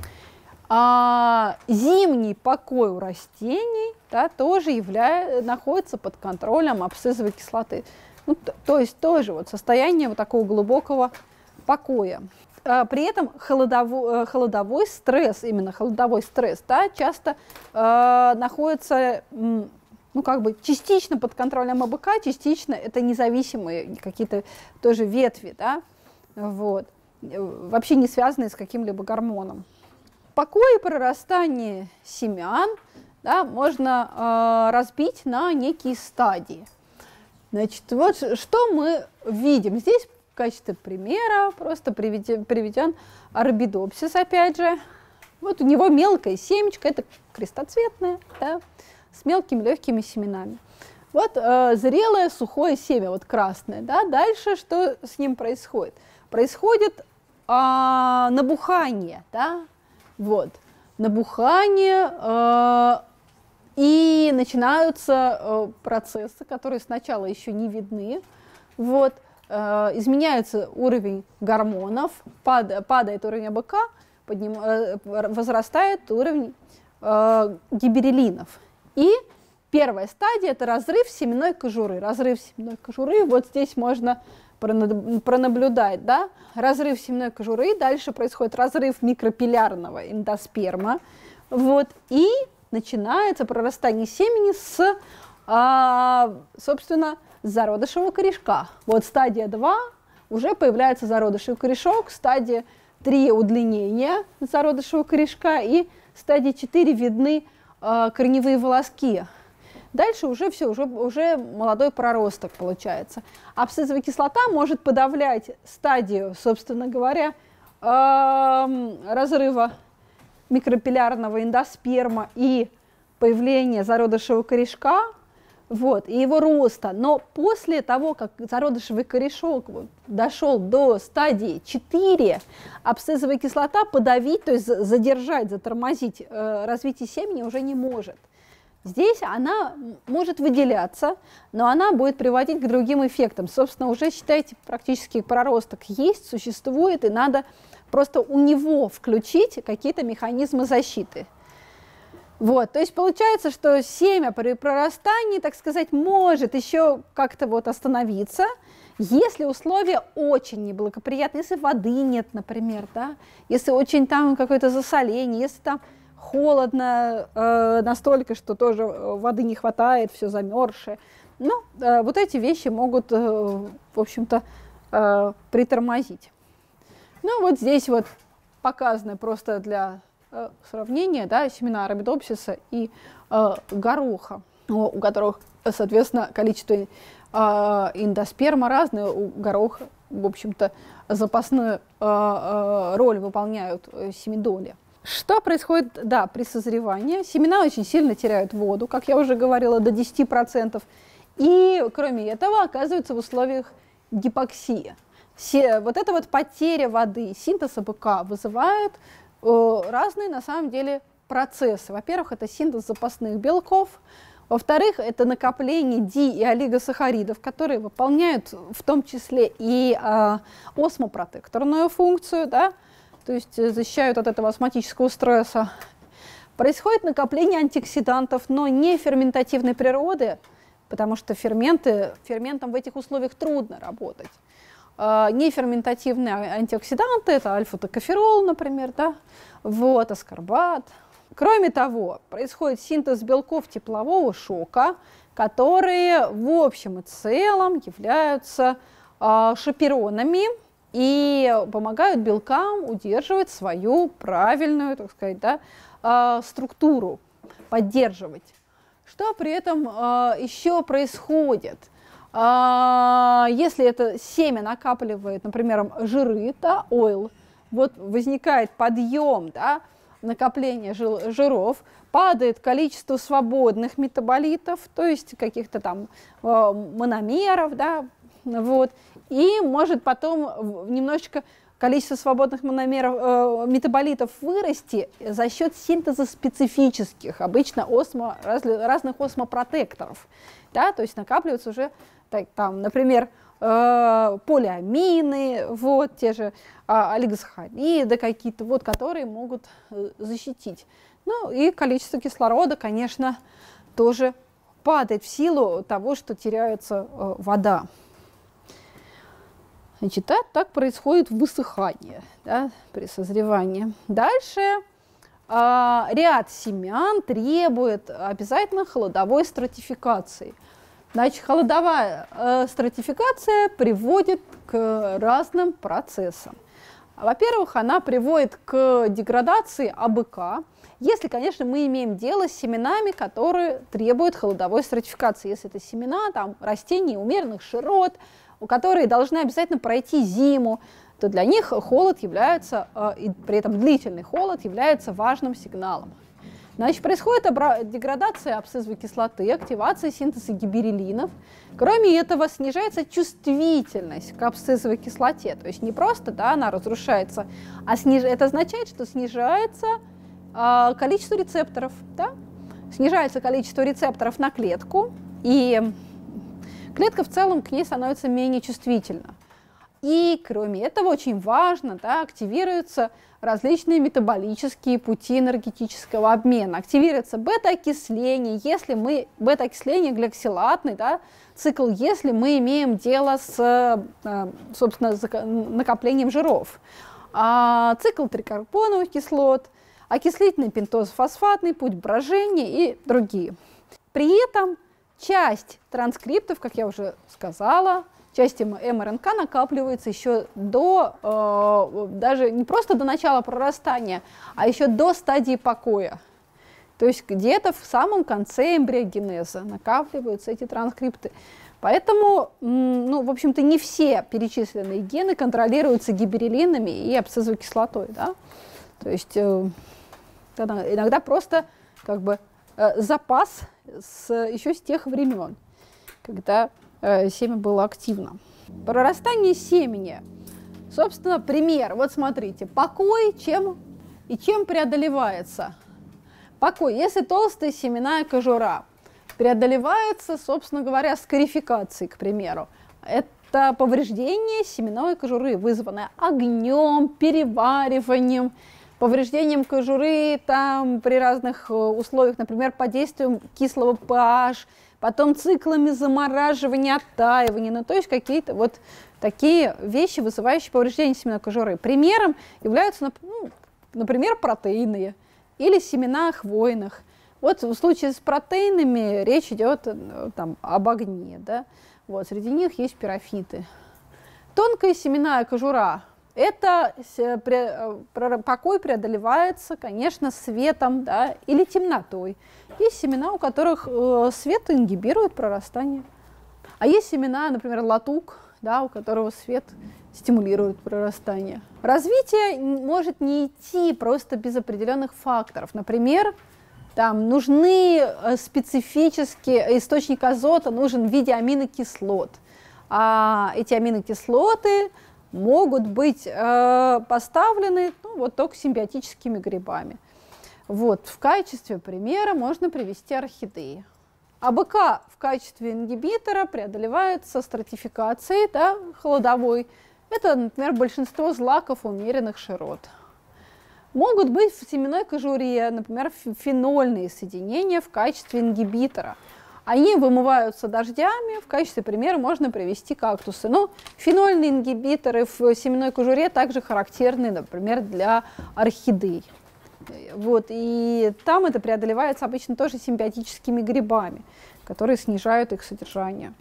А зимний покой у растений, да, тоже является, находится под контролем абсцизовой кислоты. Ну, то, то есть тоже вот состояние вот такого глубокого покоя. А при этом холодовой, холодовой стресс, именно холодовой стресс, да, часто э, находится, ну, как бы частично под контролем АБК, частично это независимые какие-то тоже ветви, да, вот, вообще не связанные с каким-либо гормоном. Покой и прорастание семян, да, можно э, разбить на некие стадии. Значит, вот что мы видим. Здесь в качестве примера просто приведен, приведен арабидопсис, опять же. Вот у него мелкое семечко, это крестоцветное, да, с мелкими легкими семенами. Вот э, зрелое сухое семя, вот красное. Да. Дальше что с ним происходит? Происходит э, набухание, да. Вот, набухание, э, и начинаются э, процессы, которые сначала еще не видны. Вот, э, изменяется уровень гормонов, пад, падает уровень АБК, подним, э, возрастает уровень э, гиберелинов. И первая стадия – это разрыв семенной кожуры. Разрыв семенной кожуры, вот здесь можно пронаблюдать, да, разрыв семенной кожуры, дальше происходит разрыв микропилярного эндосперма, вот, и начинается прорастание семени с, а, собственно, зародышевого корешка. Вот стадия два, уже появляется зародышевый корешок, стадия три – удлинение зародышевого корешка, и стадия четыре – видны а, корневые волоски. Дальше уже все, уже, уже молодой проросток получается. Абсцизовая кислота может подавлять стадию, собственно говоря, э, разрыва микропилярного эндосперма и появления зародышевого корешка, вот, и его роста. Но после того, как зародышевый корешок вот, дошел до стадии четыре, абсцизовая кислота подавить, то есть задержать, затормозить э, развитие семени уже не может. Здесь она может выделяться, но она будет приводить к другим эффектам. Собственно, уже, считайте, практически проросток есть, существует, и надо просто у него включить какие-то механизмы защиты. Вот, то есть получается, что семя при прорастании, так сказать, может еще как-то вот остановиться, если условия очень неблагоприятные, если воды нет, например, да, если очень там какое-то засоление, если там холодно э, настолько, что тоже воды не хватает, все замерзшее. Ну, э, вот эти вещи могут, э, в общем-то, э, притормозить. Ну, вот здесь вот показаны просто для э, сравнения, да, семена арабидопсиса и э, гороха, у которых, соответственно, количество э, эндосперма разное, у гороха, в общем-то, запасную э, э, роль выполняют э, семидоли. Что происходит, да, при созревании? Семена очень сильно теряют воду, как я уже говорила, до десяти процентов. И, кроме этого, оказываются в условиях гипоксии. Все, вот эта вот потеря воды, синтез АБК вызывает э, разные, на самом деле, процессы. Во-первых, это синтез запасных белков. Во-вторых, это накопление ди- и олигосахаридов, которые выполняют в том числе и э, осмопротекторную функцию, да, то есть защищают от этого астматического стресса. Происходит накопление антиоксидантов, но не ферментативной природы, потому что ферменты, ферментам в этих условиях трудно работать. Неферментативные антиоксиданты – это альфа-токоферол, например, да? Вот, аскорбат. Кроме того, происходит синтез белков теплового шока, которые в общем и целом являются э, шаперонами и помогают белкам удерживать свою правильную, так сказать, да, э, структуру, поддерживать. Что при этом э, еще происходит? Если это семя накапливает, например, жиры, да, oil, вот возникает подъем, да, накопление жиров, падает количество свободных метаболитов, то есть каких-то там мономеров, да, вот, и может потом немножечко количество свободных мономеров, э, метаболитов вырасти за счет синтеза специфических, обычно осмо, раз, разных осмопротекторов, да, то есть накапливаются уже так, там, например, э, полиамины, вот, те же э, олигосахариды какие-то, вот, которые могут э, защитить. Ну и количество кислорода, конечно, тоже падает в силу того, что теряется э, вода. Значит, так, так происходит высыхание, да, при созревании. Дальше э, ряд семян требует обязательно холодовой стратификации. Значит, холодовая э, стратификация приводит к разным процессам. Во-первых, она приводит к деградации АБК, если, конечно, мы имеем дело с семенами, которые требуют холодовой стратификации. Если это семена там, растений умеренных широт, у которых должны обязательно пройти зиму, то для них холод является, э, и при этом длительный холод является важным сигналом. Значит, происходит деградация абсцизовой кислоты, активация синтеза гибереллинов. Кроме этого, снижается чувствительность к абсцизовой кислоте. То есть не просто, да, она разрушается, а сниж... это означает, что снижается э, количество рецепторов. Да? Снижается количество рецепторов на клетку, и клетка в целом к ней становится менее чувствительна. И кроме этого, очень важно, да, активируются различные метаболические пути энергетического обмена. Активируется бета-окисление, если мы, бета-окисление гликсилатный, да, цикл, если мы имеем дело с, собственно, накоплением жиров. А цикл трикарбоновых кислот, окислительный пентозофосфатный путь брожения и другие. При этом часть транскриптов, как я уже сказала, часть МРНК накапливается еще до, э, даже не просто до начала прорастания, а еще до стадии покоя. То есть где-то в самом конце эмбриогенеза накапливаются эти транскрипты. Поэтому, ну, в общем-то, не все перечисленные гены контролируются гибереллинами и абсцизовой кислотой. Да? То есть э, иногда просто как бы э, запас с, еще с тех времен, когда семя было активно. Прорастание семени. Собственно, пример. Вот смотрите, покой чем и чем преодолевается. Покой. Если толстая семенная кожура преодолевается, собственно говоря, скарификацией, к примеру. Это повреждение семенной кожуры, вызванное огнем, перевариванием, повреждением кожуры там, при разных условиях, например, под действием кислого pH, потом циклами замораживания, оттаивания, ну, то есть какие-то вот такие вещи, вызывающие повреждение семенной кожуры. Примером являются, ну, например, протеины или семена хвойных. Вот в случае с протеинами речь идет там, об огне, да? Вот, среди них есть пирофиты. Тонкая семенная кожура. Это покой преодолевается, конечно, светом, да, или темнотой. Есть семена, у которых э, свет ингибирует прорастание. А есть семена, например, латук, да, у которого свет стимулирует прорастание. Развитие может не идти просто без определенных факторов. Например, там нужны специфические, источник азота нужен в виде аминокислот. А эти аминокислоты могут быть э, поставлены, ну, вот только симбиотическими грибами. Вот, в качестве примера можно привести орхидеи. АБК в качестве ингибитора преодолевается стратификацией, да, холодовой. Это, например, большинство злаков умеренных широт. Могут быть в семенной кожуре, например, фенольные соединения в качестве ингибитора. Они вымываются дождями, в качестве примера можно привести кактусы. Но фенольные ингибиторы в семенной кожуре также характерны, например, для орхидей. Вот, и там это преодолевается обычно тоже симбиотическими грибами, которые снижают их содержание.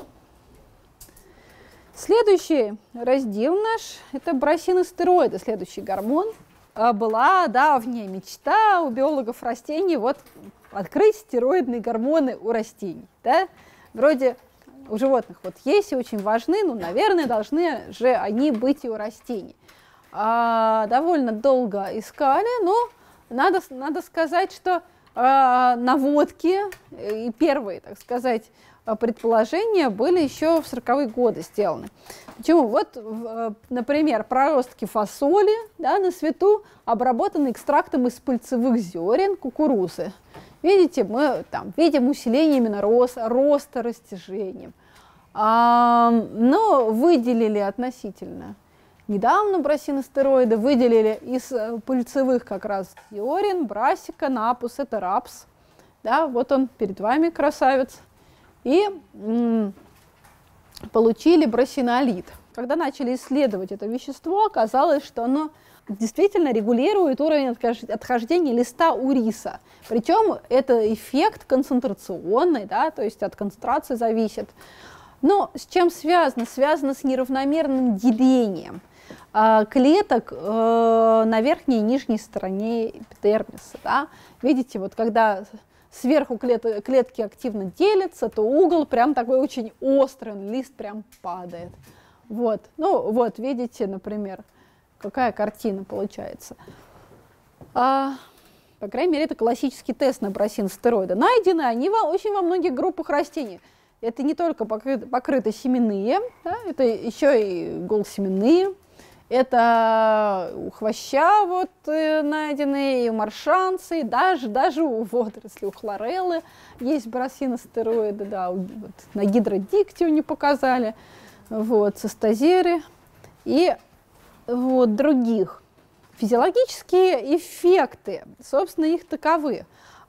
Следующий раздел наш – это брасиностероиды, следующий гормон. Была давняя мечта у биологов растений вот открыть стероидные гормоны у растений. Да? Вроде у животных вот есть и очень важны, но, наверное, должны же они быть и у растений. А, довольно долго искали, но надо, надо сказать, что а, наводки и первые, так сказать, предположения были еще в сороковые годы сделаны. Почему? Вот, например, проростки фасоли, да, на свету обработаны экстрактом из пыльцевых зерен кукурузы. Видите, мы там видим усиление именно роста, роста растяжением. А, но выделили относительно недавно брасиностероиды, выделили из пыльцевых как раз зерен, брасика, напус, это рапс. Да, вот он перед вами, красавец. И м, получили брасинолид. Когда начали исследовать это вещество, оказалось, что оно действительно регулирует уровень отхождения листа у риса. Причем это эффект концентрационный, да, то есть от концентрации зависит. Но с чем связано? Связано с неравномерным делением э, клеток э, на верхней и нижней стороне эпидермиса. Да. Видите, вот когда сверху клет, клетки активно делятся, то угол прям такой очень острый, лист прям падает. Вот, ну вот, видите, например, какая картина получается. А, по крайней мере, это классический тест на брасиностероиды. Найдены они во, очень во многих группах растений. Это не только покрыты, покрыты семенные, да, это еще и голсеменные. Это у хвоща вот, э, найдены, и у маршанца, и даже, даже у водорослей, у хлореллы есть брасиностероиды, да, вот, на гидродиктию показали, вот, цистозеры и вот, других. Физиологические эффекты, собственно, их таковы.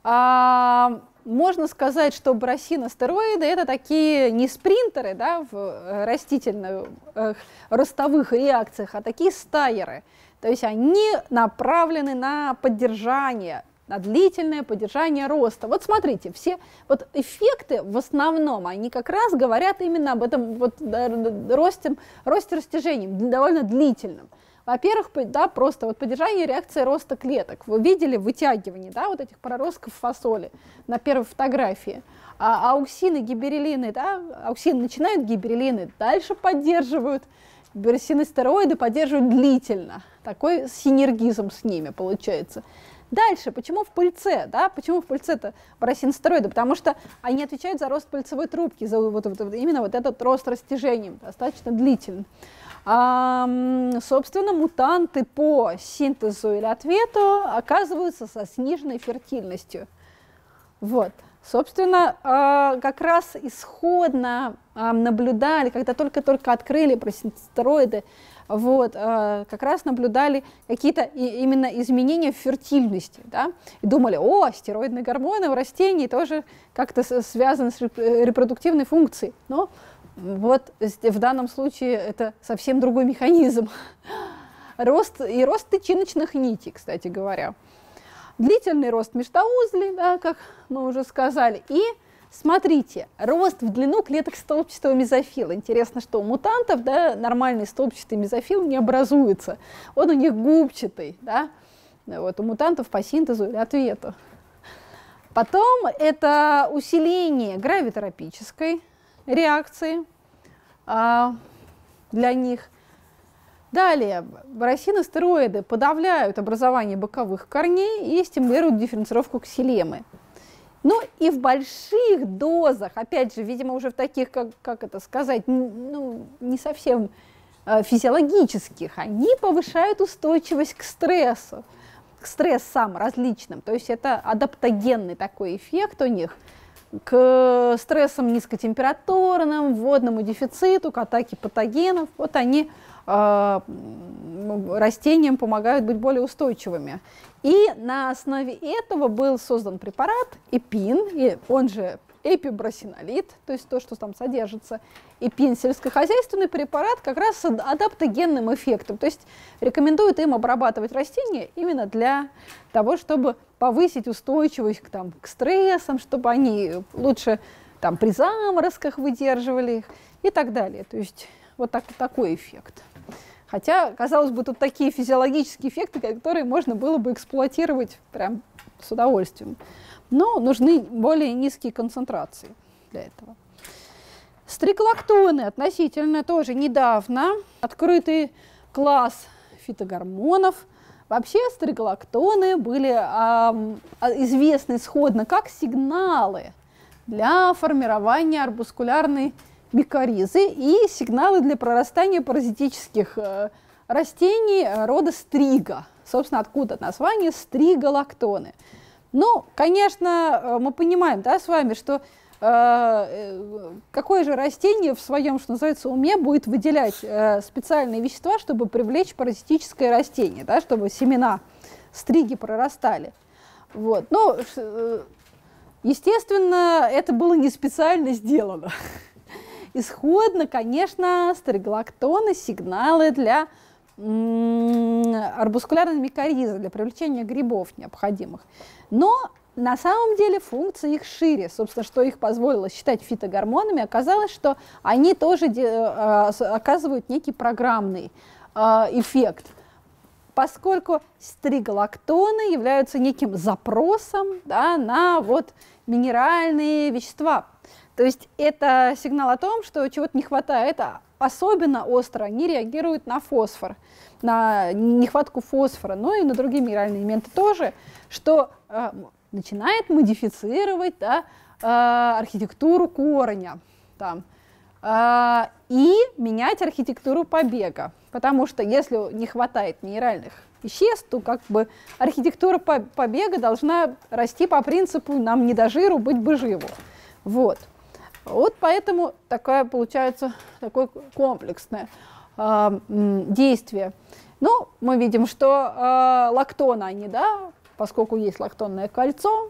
А, можно сказать, что брасиностероиды – это такие не спринтеры, да, в растительных э, ростовых реакциях, а такие стайеры. То есть они направлены на поддержание, на длительное поддержание роста. Вот смотрите, все вот эффекты в основном, они как раз говорят именно об этом вот, да, росте, росте растяжением, довольно длительном. Во-первых, да, просто вот поддержание реакции роста клеток. Вы видели вытягивание, да, вот этих проростков фасоли на первой фотографии. А ауксины, гибереллины, да, ауксины начинают, гибереллины дальше поддерживают, брасиностероиды поддерживают длительно. Такой синергизм с ними получается. Дальше, почему в пыльце, да, почему в пыльце-то брасиностероиды? Потому что они отвечают за рост пыльцевой трубки, за вот, вот, именно вот этот рост растяжением, достаточно длительный. А, собственно, мутанты по синтезу или ответу оказываются со сниженной фертильностью. Вот. Собственно, как раз исходно наблюдали, когда только-только открыли брасиностероиды, вот, как раз наблюдали какие-то именно изменения в фертильности. Да? И думали, о, стероидные гормоны у растений тоже как-то связаны с репродуктивной функцией. Но вот в данном случае это совсем другой механизм. Рост, и рост тычиночных нитей, кстати говоря. Длительный рост междоузлей, да, как мы уже сказали. И смотрите, рост в длину клеток столбчатого мезофила. Интересно, что у мутантов, да, нормальный столбчатый мезофил не образуется. Он у них губчатый, да, вот, у мутантов по синтезу или ответу. Потом это усиление гравитерапической реакции а, для них. Далее, брасиностероиды подавляют образование боковых корней и стимулируют дифференцировку ксилемы. Ну и в больших дозах, опять же, видимо, уже в таких, как, как это сказать, ну, не совсем а, физиологических, они повышают устойчивость к стрессу, к стрессам различным. То есть это адаптогенный такой эффект у них. К стрессам низкотемпературным, водному дефициту, к атаке патогенов. Вот они э, растениям помогают быть более устойчивыми. И на основе этого был создан препарат эпин, и он же эпибросинолид, то есть то, что там содержится. Эпин – сельскохозяйственный препарат как раз с адаптогенным эффектом, то есть рекомендуют им обрабатывать растения именно для того, чтобы повысить устойчивость к, там, к стрессам, чтобы они лучше там, при заморозках выдерживали их и так далее. То есть вот так, такой эффект. Хотя, казалось бы, тут такие физиологические эффекты, которые можно было бы эксплуатировать прям с удовольствием. Но нужны более низкие концентрации для этого. Стриглактоны относительно тоже недавно открытый класс фитогормонов. Вообще стриглактоны были э, известны сходно как сигналы для формирования арбускулярной микоризы и сигналы для прорастания паразитических э, растений рода стрига. Собственно, откуда название стриголактоны. Ну, конечно, мы понимаем, да, с вами, что э, какое же растение в своем, что называется, уме будет выделять э, специальные вещества, чтобы привлечь паразитическое растение, да, чтобы семена стриги прорастали. Вот. Ну, э, естественно, это было не специально сделано. Исходно, конечно, стриглактоны, сигналы для арбускулярной микоризы, для привлечения грибов необходимых. Но на самом деле функция их шире. Собственно, что их позволило считать фитогормонами, оказалось, что они тоже оказывают некий программный эффект, поскольку стриглактоны являются неким запросом, да, на вот минеральные вещества. То есть это сигнал о том, что чего-то не хватает, а особенно остро они реагируют на фосфор, на нехватку фосфора, но и на другие минеральные элементы тоже, что э, начинает модифицировать, да, э, архитектуру корня там, э, и менять архитектуру побега. Потому что если не хватает минеральных веществ, то как бы архитектура побега должна расти по принципу «нам не до жиру, быть бы живу». Вот. Вот поэтому такое получается такое комплексное э, действие. Ну, мы видим, что э, лактоны, они, да, поскольку есть лактонное кольцо,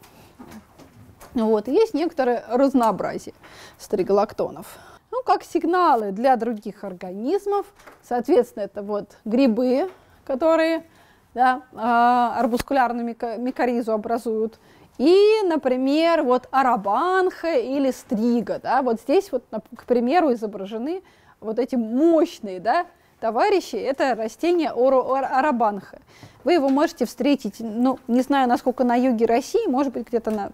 вот, есть некоторое разнообразие стриголактонов. Ну, как сигналы для других организмов, соответственно, это вот грибы, которые, да, э, арбускулярную микоризу образуют. И, например, вот арабанха или стрига, да, вот здесь вот, к примеру, изображены вот эти мощные, да, товарищи, это растение арабанха. Вы его можете встретить, ну, не знаю, насколько на юге России, может быть, где-то на,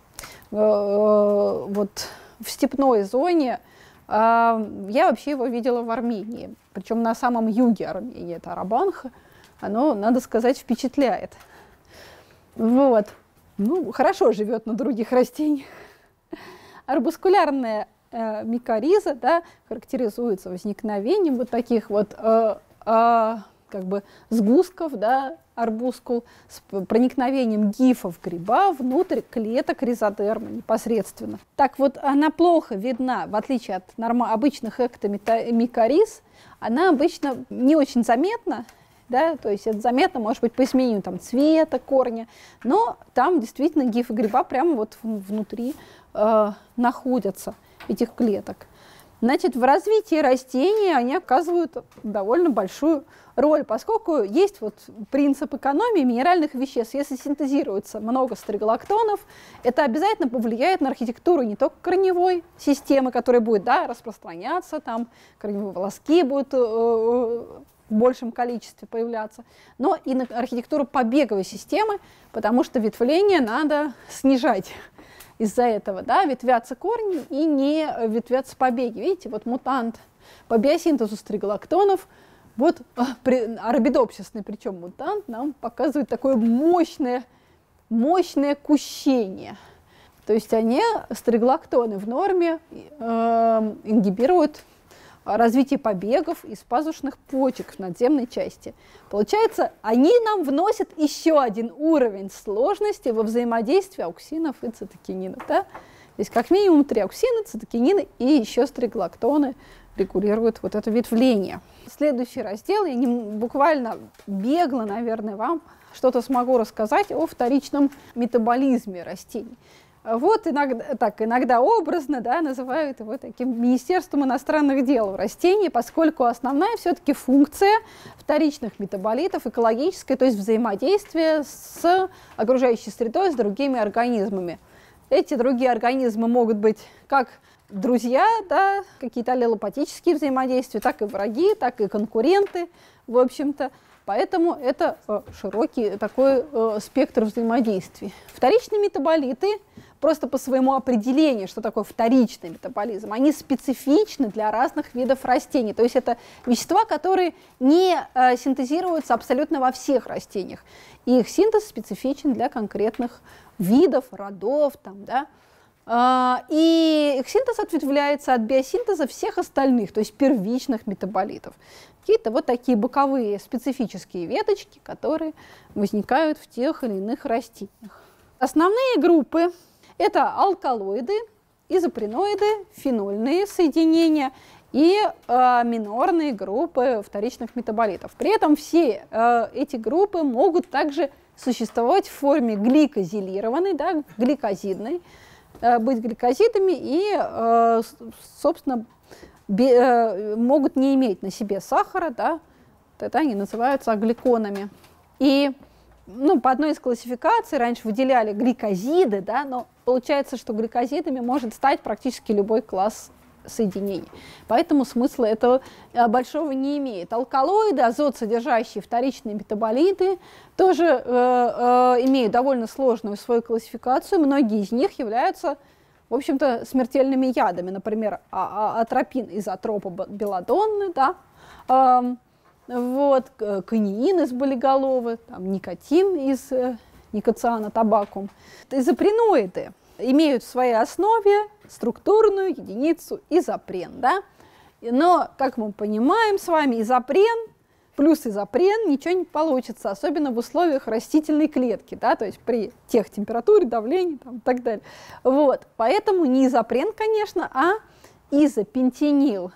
э, вот в степной зоне. Э, я вообще его видела в Армении, причем на самом юге Армении, это арабанха, оно, надо сказать, впечатляет. Вот. Ну, хорошо живет на других растениях. Арбускулярная э, микориза, да, характеризуется возникновением вот таких вот э, э, как бы сгустков, да, арбускул, с проникновением гифов гриба внутрь клеток ризодермы непосредственно. Так вот, она плохо видна, в отличие от норма- обычных эктомикориз, она обычно не очень заметна. Да, то есть это заметно, может быть, по изменению там, цвета корня, но там действительно гифы гриба прямо вот внутри э, находятся, этих клеток. Значит, в развитии растений они оказывают довольно большую роль, поскольку есть вот принцип экономии минеральных веществ. Если синтезируется много стриглактонов, это обязательно повлияет на архитектуру не только корневой системы, которая будет, да, распространяться, там корневые волоски будут э, в большем количестве появляться, но и на архитектуру побеговой системы, потому что ветвление надо снижать. Из-за этого, да, ветвятся корни и не ветвятся побеги. Видите, вот мутант по биосинтезу стриглактонов, вот арабидопсисный, причем мутант, нам показывает такое мощное, мощное кущение. То есть они, стриглактоны в норме, э, ингибируют развитие побегов из пазушных почек в надземной части. Получается, они нам вносят еще один уровень сложности во взаимодействии ауксинов и цитокининов. Да? Здесь как минимум три ауксины, цитокинины и еще стриглактоны регулирует вот это ветвление. Следующий раздел, я не, буквально бегло, наверное, вам что-то смогу рассказать о вторичном метаболизме растений. Вот иногда, так, иногда образно, да, называют его таким Министерством иностранных дел растений, поскольку основная все-таки функция вторичных метаболитов экологическая, то есть взаимодействие с окружающей средой, с другими организмами. Эти другие организмы могут быть как друзья, да, какие-то аллелопатические взаимодействия, так и враги, так и конкуренты, в общем-то. Поэтому это широкий такой спектр взаимодействий. Вторичные метаболиты, просто по своему определению, что такое вторичный метаболизм, они специфичны для разных видов растений. То есть это вещества, которые не синтезируются абсолютно во всех растениях. И их синтез специфичен для конкретных видов, родов, там, да. И их синтез ответвляется от биосинтеза всех остальных, то есть первичных метаболитов. Какие-то вот такие боковые специфические веточки, которые возникают в тех или иных растениях. Основные группы – это алкалоиды, изопреноиды, фенольные соединения и э, минорные группы вторичных метаболитов. При этом все э, эти группы могут также существовать в форме гликозилированной, да, гликозидной, э, быть гликозидами и, э, собственно, могут не иметь на себе сахара, да, тогда они называются агликонами. И ну, по одной из классификаций раньше выделяли гликозиды, да, но получается, что гликозидами может стать практически любой класс соединений. Поэтому смысла этого большого не имеет. Алкалоиды, азот содержащие вторичные метаболиты, тоже э, э, имеют довольно сложную свою классификацию. Многие из них являются, в общем-то, смертельными ядами. Например, атропин из атропа белладонны, да, э, вот, канеин из болиголовы, там, никотин из э, никоциана табакум. Изопреноиды имеют в своей основе структурную единицу изопрен, да? Но, как мы понимаем с вами, изопрен плюс изопрен ничего не получится, особенно в условиях растительной клетки, да? То есть при тех температуре, давлении там, и так далее. Вот. Поэтому не изопрен, конечно, а изопентенил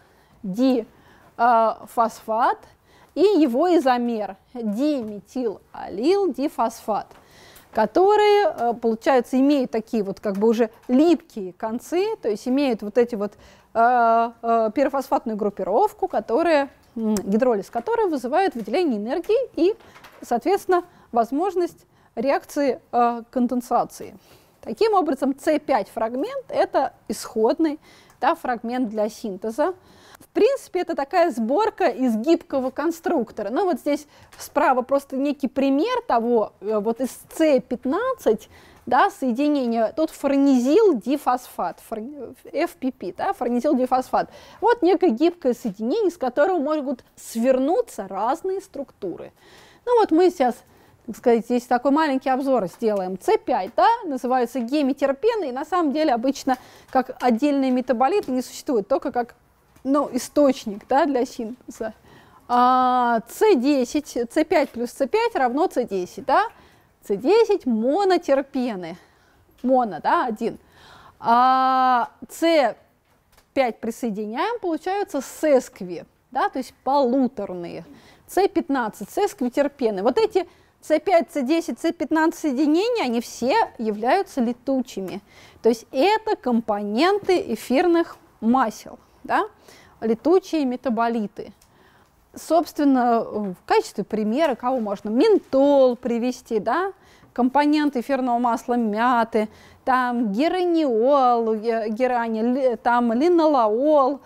дифосфат и его изомер диметилалил дифосфат, которые, получается, имеют такие вот как бы уже липкие концы, то есть имеют вот эти вот э, э, пирофосфатную группировку, которая, гидролиз которой вызывает выделение энергии и, соответственно, возможность реакции э, конденсации. Таким образом, С пять фрагмент – это исходный, да, фрагмент для синтеза. В принципе, это такая сборка из гибкого конструктора. Ну, вот здесь справа просто некий пример того, вот из С пятнадцать, да, соединения, тут форнизил-дифосфат, эф пи пи, да, форнизил-дифосфат. Вот некое гибкое соединение, из которого могут свернуться разные структуры. Ну, вот мы сейчас, так сказать, здесь такой маленький обзор сделаем. С пять, да, называются гемитерпены, и на самом деле обычно как отдельные метаболиты не существуют, только как, ну, источник, да, для синтеза. А, С десять, С пять плюс С пять равно С десять, да? С десять монотерпены, моно, да, один. А, С пять присоединяем, получаются сескви, да, то есть полуторные. С пятнадцать, сесквитерпены. Вот эти С пять, С десять, С пятнадцать соединения, они все являются летучими. То есть это компоненты эфирных масел, да, летучие метаболиты. Собственно, в качестве примера кого можно? Ментол привести, да, компонент эфирного масла мяты, там гераниол, герани, там линолаол,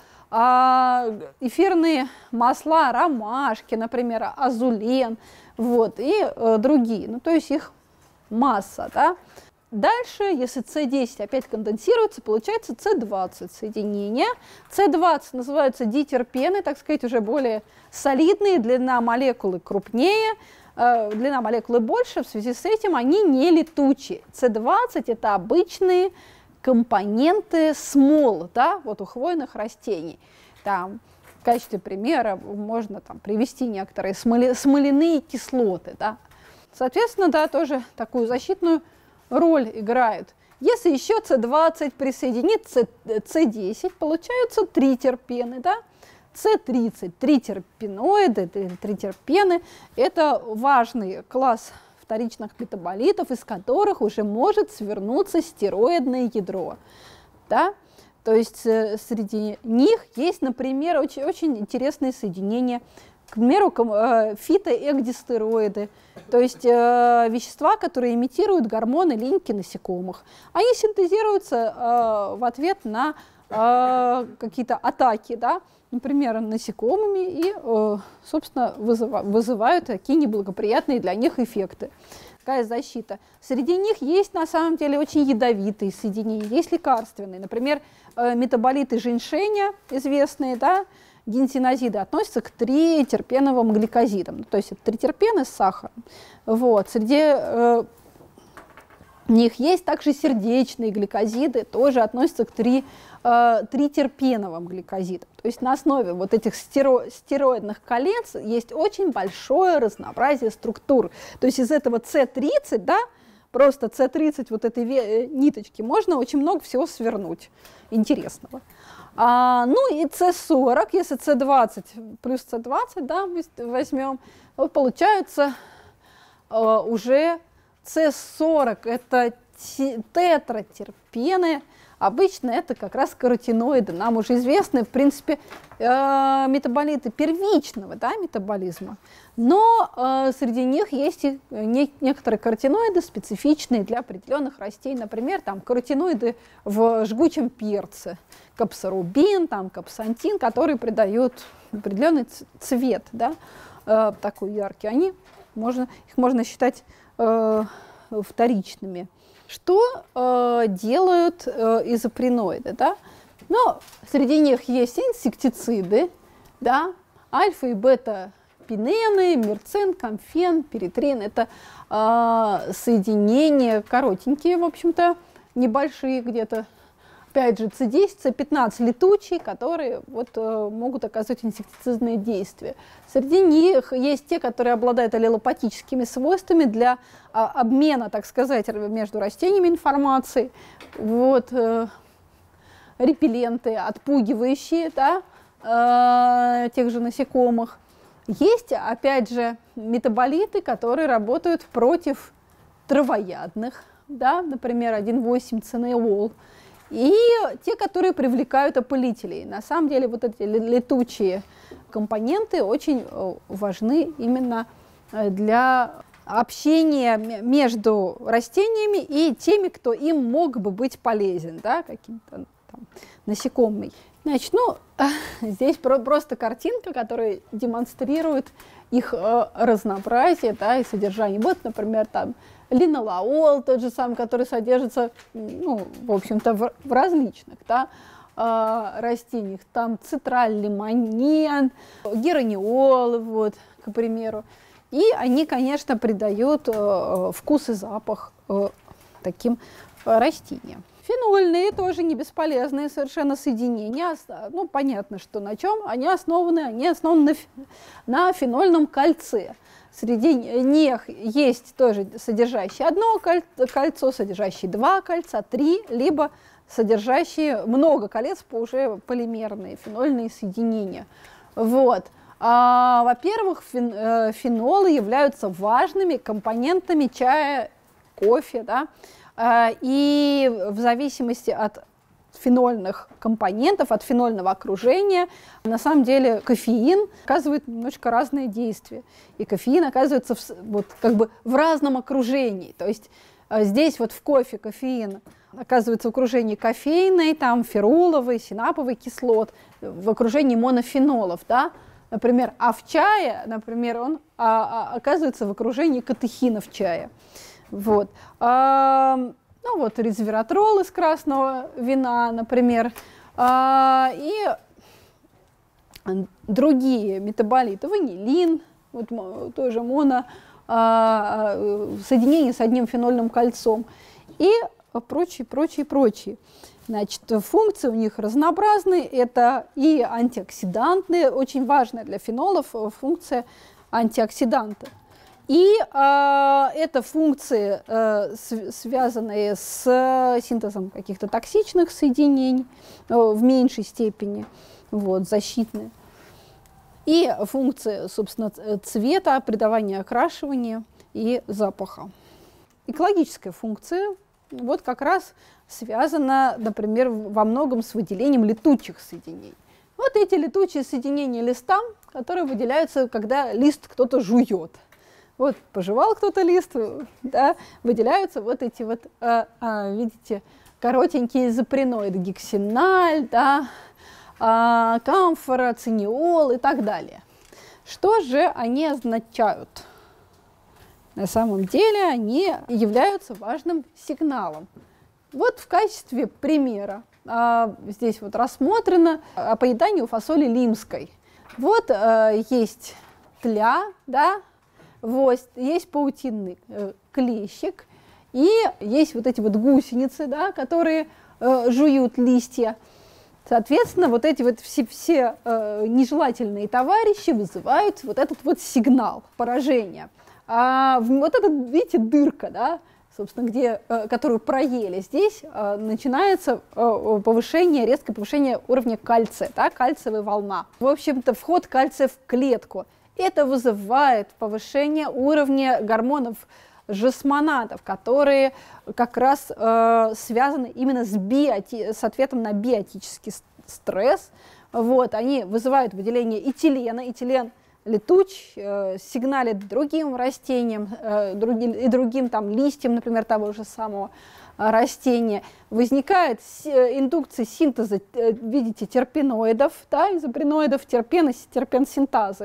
эфирные масла ромашки, например, азулен, вот, и э, другие. Ну, то есть их масса, да. Дальше, если С десять опять конденсируется, получается С двадцать соединения. С двадцать называются дитерпены, так сказать, уже более солидные, длина молекулы крупнее, э, длина молекулы больше, в связи с этим они не летучие. С двадцать это обычные компоненты смол, да, вот у хвойных растений. Там, в качестве примера можно там привести некоторые смоли, смоляные кислоты, да. Соответственно, да, тоже такую защитную роль играют. Если еще С двадцать присоединить С десять, получаются три терпены, да? С тридцать, тритерпеноиды, тритерпены – это важный класс вторичных метаболитов, из которых уже может свернуться стероидное ядро. Да? То есть э, среди них есть, например, очень, очень интересные соединения, к примеру, э, фитоэгдистероиды, то есть э, вещества, которые имитируют гормоны линьки насекомых. Они синтезируются э, в ответ на э, какие-то атаки, да? Например, насекомыми, и, э, собственно, вызыва, вызывают такие неблагоприятные для них эффекты. Такая защита. Среди них есть, на самом деле, очень ядовитые соединения, есть лекарственные. Например, э, метаболиты женьшеня, известные, да, гинсинозиды, относятся к тритерпеновым гликозидам. То есть это тритерпены с сахаром. Вот. Среди э, них есть также сердечные гликозиды, тоже относятся к три, э, тритерпеновым гликозидам. То есть на основе вот этих стеро, стероидных колец есть очень большое разнообразие структур. То есть из этого С тридцать, да, просто С тридцать вот этой ниточки можно очень много всего свернуть интересного. А, ну и С сорок, если С двадцать плюс С двадцать, да, возьмем, вот получается э, уже С сорок, это тетратерпены, обычно это как раз каротиноиды, нам уже известны, в принципе, э, метаболиты первичного, да, метаболизма, но э, среди них есть и не, некоторые каротиноиды, специфичные для определенных растений, например, там каротиноиды в жгучем перце, капсарубин, там, капсантин, которые придают определенный цвет, да, э, такой яркий, они, можно, их можно считать э, вторичными. Что э, делают э, изопреноиды? Да? Ну, среди них есть инсектициды, да? Альфа и бета-пинены, мирцин, камфен, перитрин. Это э, соединения коротенькие, в общем-то, небольшие где-то. Опять же, С десять, С пятнадцать летучие, которые вот, э, могут оказывать инсектицидные действия. Среди них есть те, которые обладают аллелопатическими свойствами для э, обмена, так сказать, между растениями информацией. Вот, э, репелленты, отпугивающие, да, э, тех же насекомых. Есть, опять же, метаболиты, которые работают против травоядных, да, например, один восемь цинеол. И те, которые привлекают опылителей. На самом деле вот эти летучие компоненты очень важны именно для общения между растениями и теми, кто им мог бы быть полезен, да, каким-то там насекомым. Значит, ну, здесь про просто картинка, которая демонстрирует их э, разнообразие, да, и содержание. Вот, например, там линолаол, тот же самый, который содержится, ну, в общем-то, в, в различных, да, э, растениях. Там цитраль, лимонен, гераниол, вот, к примеру. И они, конечно, придают э, вкус и запах э, таким э, растениям. Фенольные тоже не бесполезные совершенно соединения. Ну, понятно, что на чем они основаны. Они основаны на, на фенольном кольце. Среди них есть тоже содержащие одно кольцо, содержащие два кольца, три, либо содержащие много колец, по уже полимерные фенольные соединения. Вот. А, во-первых, фен, э, фенолы являются важными компонентами чая, кофе, да. И в зависимости от фенольных компонентов, от фенольного окружения, на самом деле кофеин оказывает немножко разные действия. И кофеин оказывается в, вот, как бы в разном окружении. То есть здесь вот в кофе кофеин оказывается в окружении кофейной, там, феруловой, синаповой кислот, в окружении монофенолов, да? Например, а в чае, например, он а, а, оказывается в окружении катехинов чая. Вот. А, ну вот резвератрол из красного вина, например, а, и другие метаболиты, ванилин, вот, тоже моно, а, соединение с одним фенольным кольцом и прочие, прочие, прочие. Значит, функции у них разнообразные, это и антиоксидантные, очень важная для фенолов функция антиоксиданта. И э, это функции, э, связанные с синтезом каких-то токсичных соединений э, в меньшей степени, вот, защитные. И функции, собственно, цвета, придавания окрашивания и запаха. Экологическая функция вот как раз связана, например, во многом с выделением летучих соединений. Вот эти летучие соединения листа, которые выделяются, когда лист кто-то жует. Вот пожевал кто-то лист, да, выделяются вот эти вот, а, а, видите, коротенькие изопреноиды, гексиналь, да, а, камфора, циниол и так далее. Что же они означают? На самом деле они являются важным сигналом. Вот в качестве примера а, здесь вот рассмотрено о поедании у фасоли лимской. Вот а, есть тля, да, вот, есть паутинный э, клещик, и есть вот эти вот гусеницы, да, которые э, жуют листья. Соответственно, вот эти вот все, все э, нежелательные товарищи вызывают вот этот вот сигнал поражения. А вот эта, видите, дырка, да, собственно, где, э, которую проели, здесь э, начинается э, повышение, резкое повышение уровня кальция, да, кальциевая волна. В общем-то, вход кальция в клетку. Это вызывает повышение уровня гормонов жасмонатов, которые как раз э, связаны именно с, биоти, с ответом на биотический стресс. Вот, они вызывают выделение этилена. Этилен летуч, э, сигналит другим растениям э, другим, и другим там, листьям, например, того же самого э, растения. Возникает с, э, индукция синтеза, э, видите, терпеноидов, да, изопреноидов, терпена, терпенсинтазы.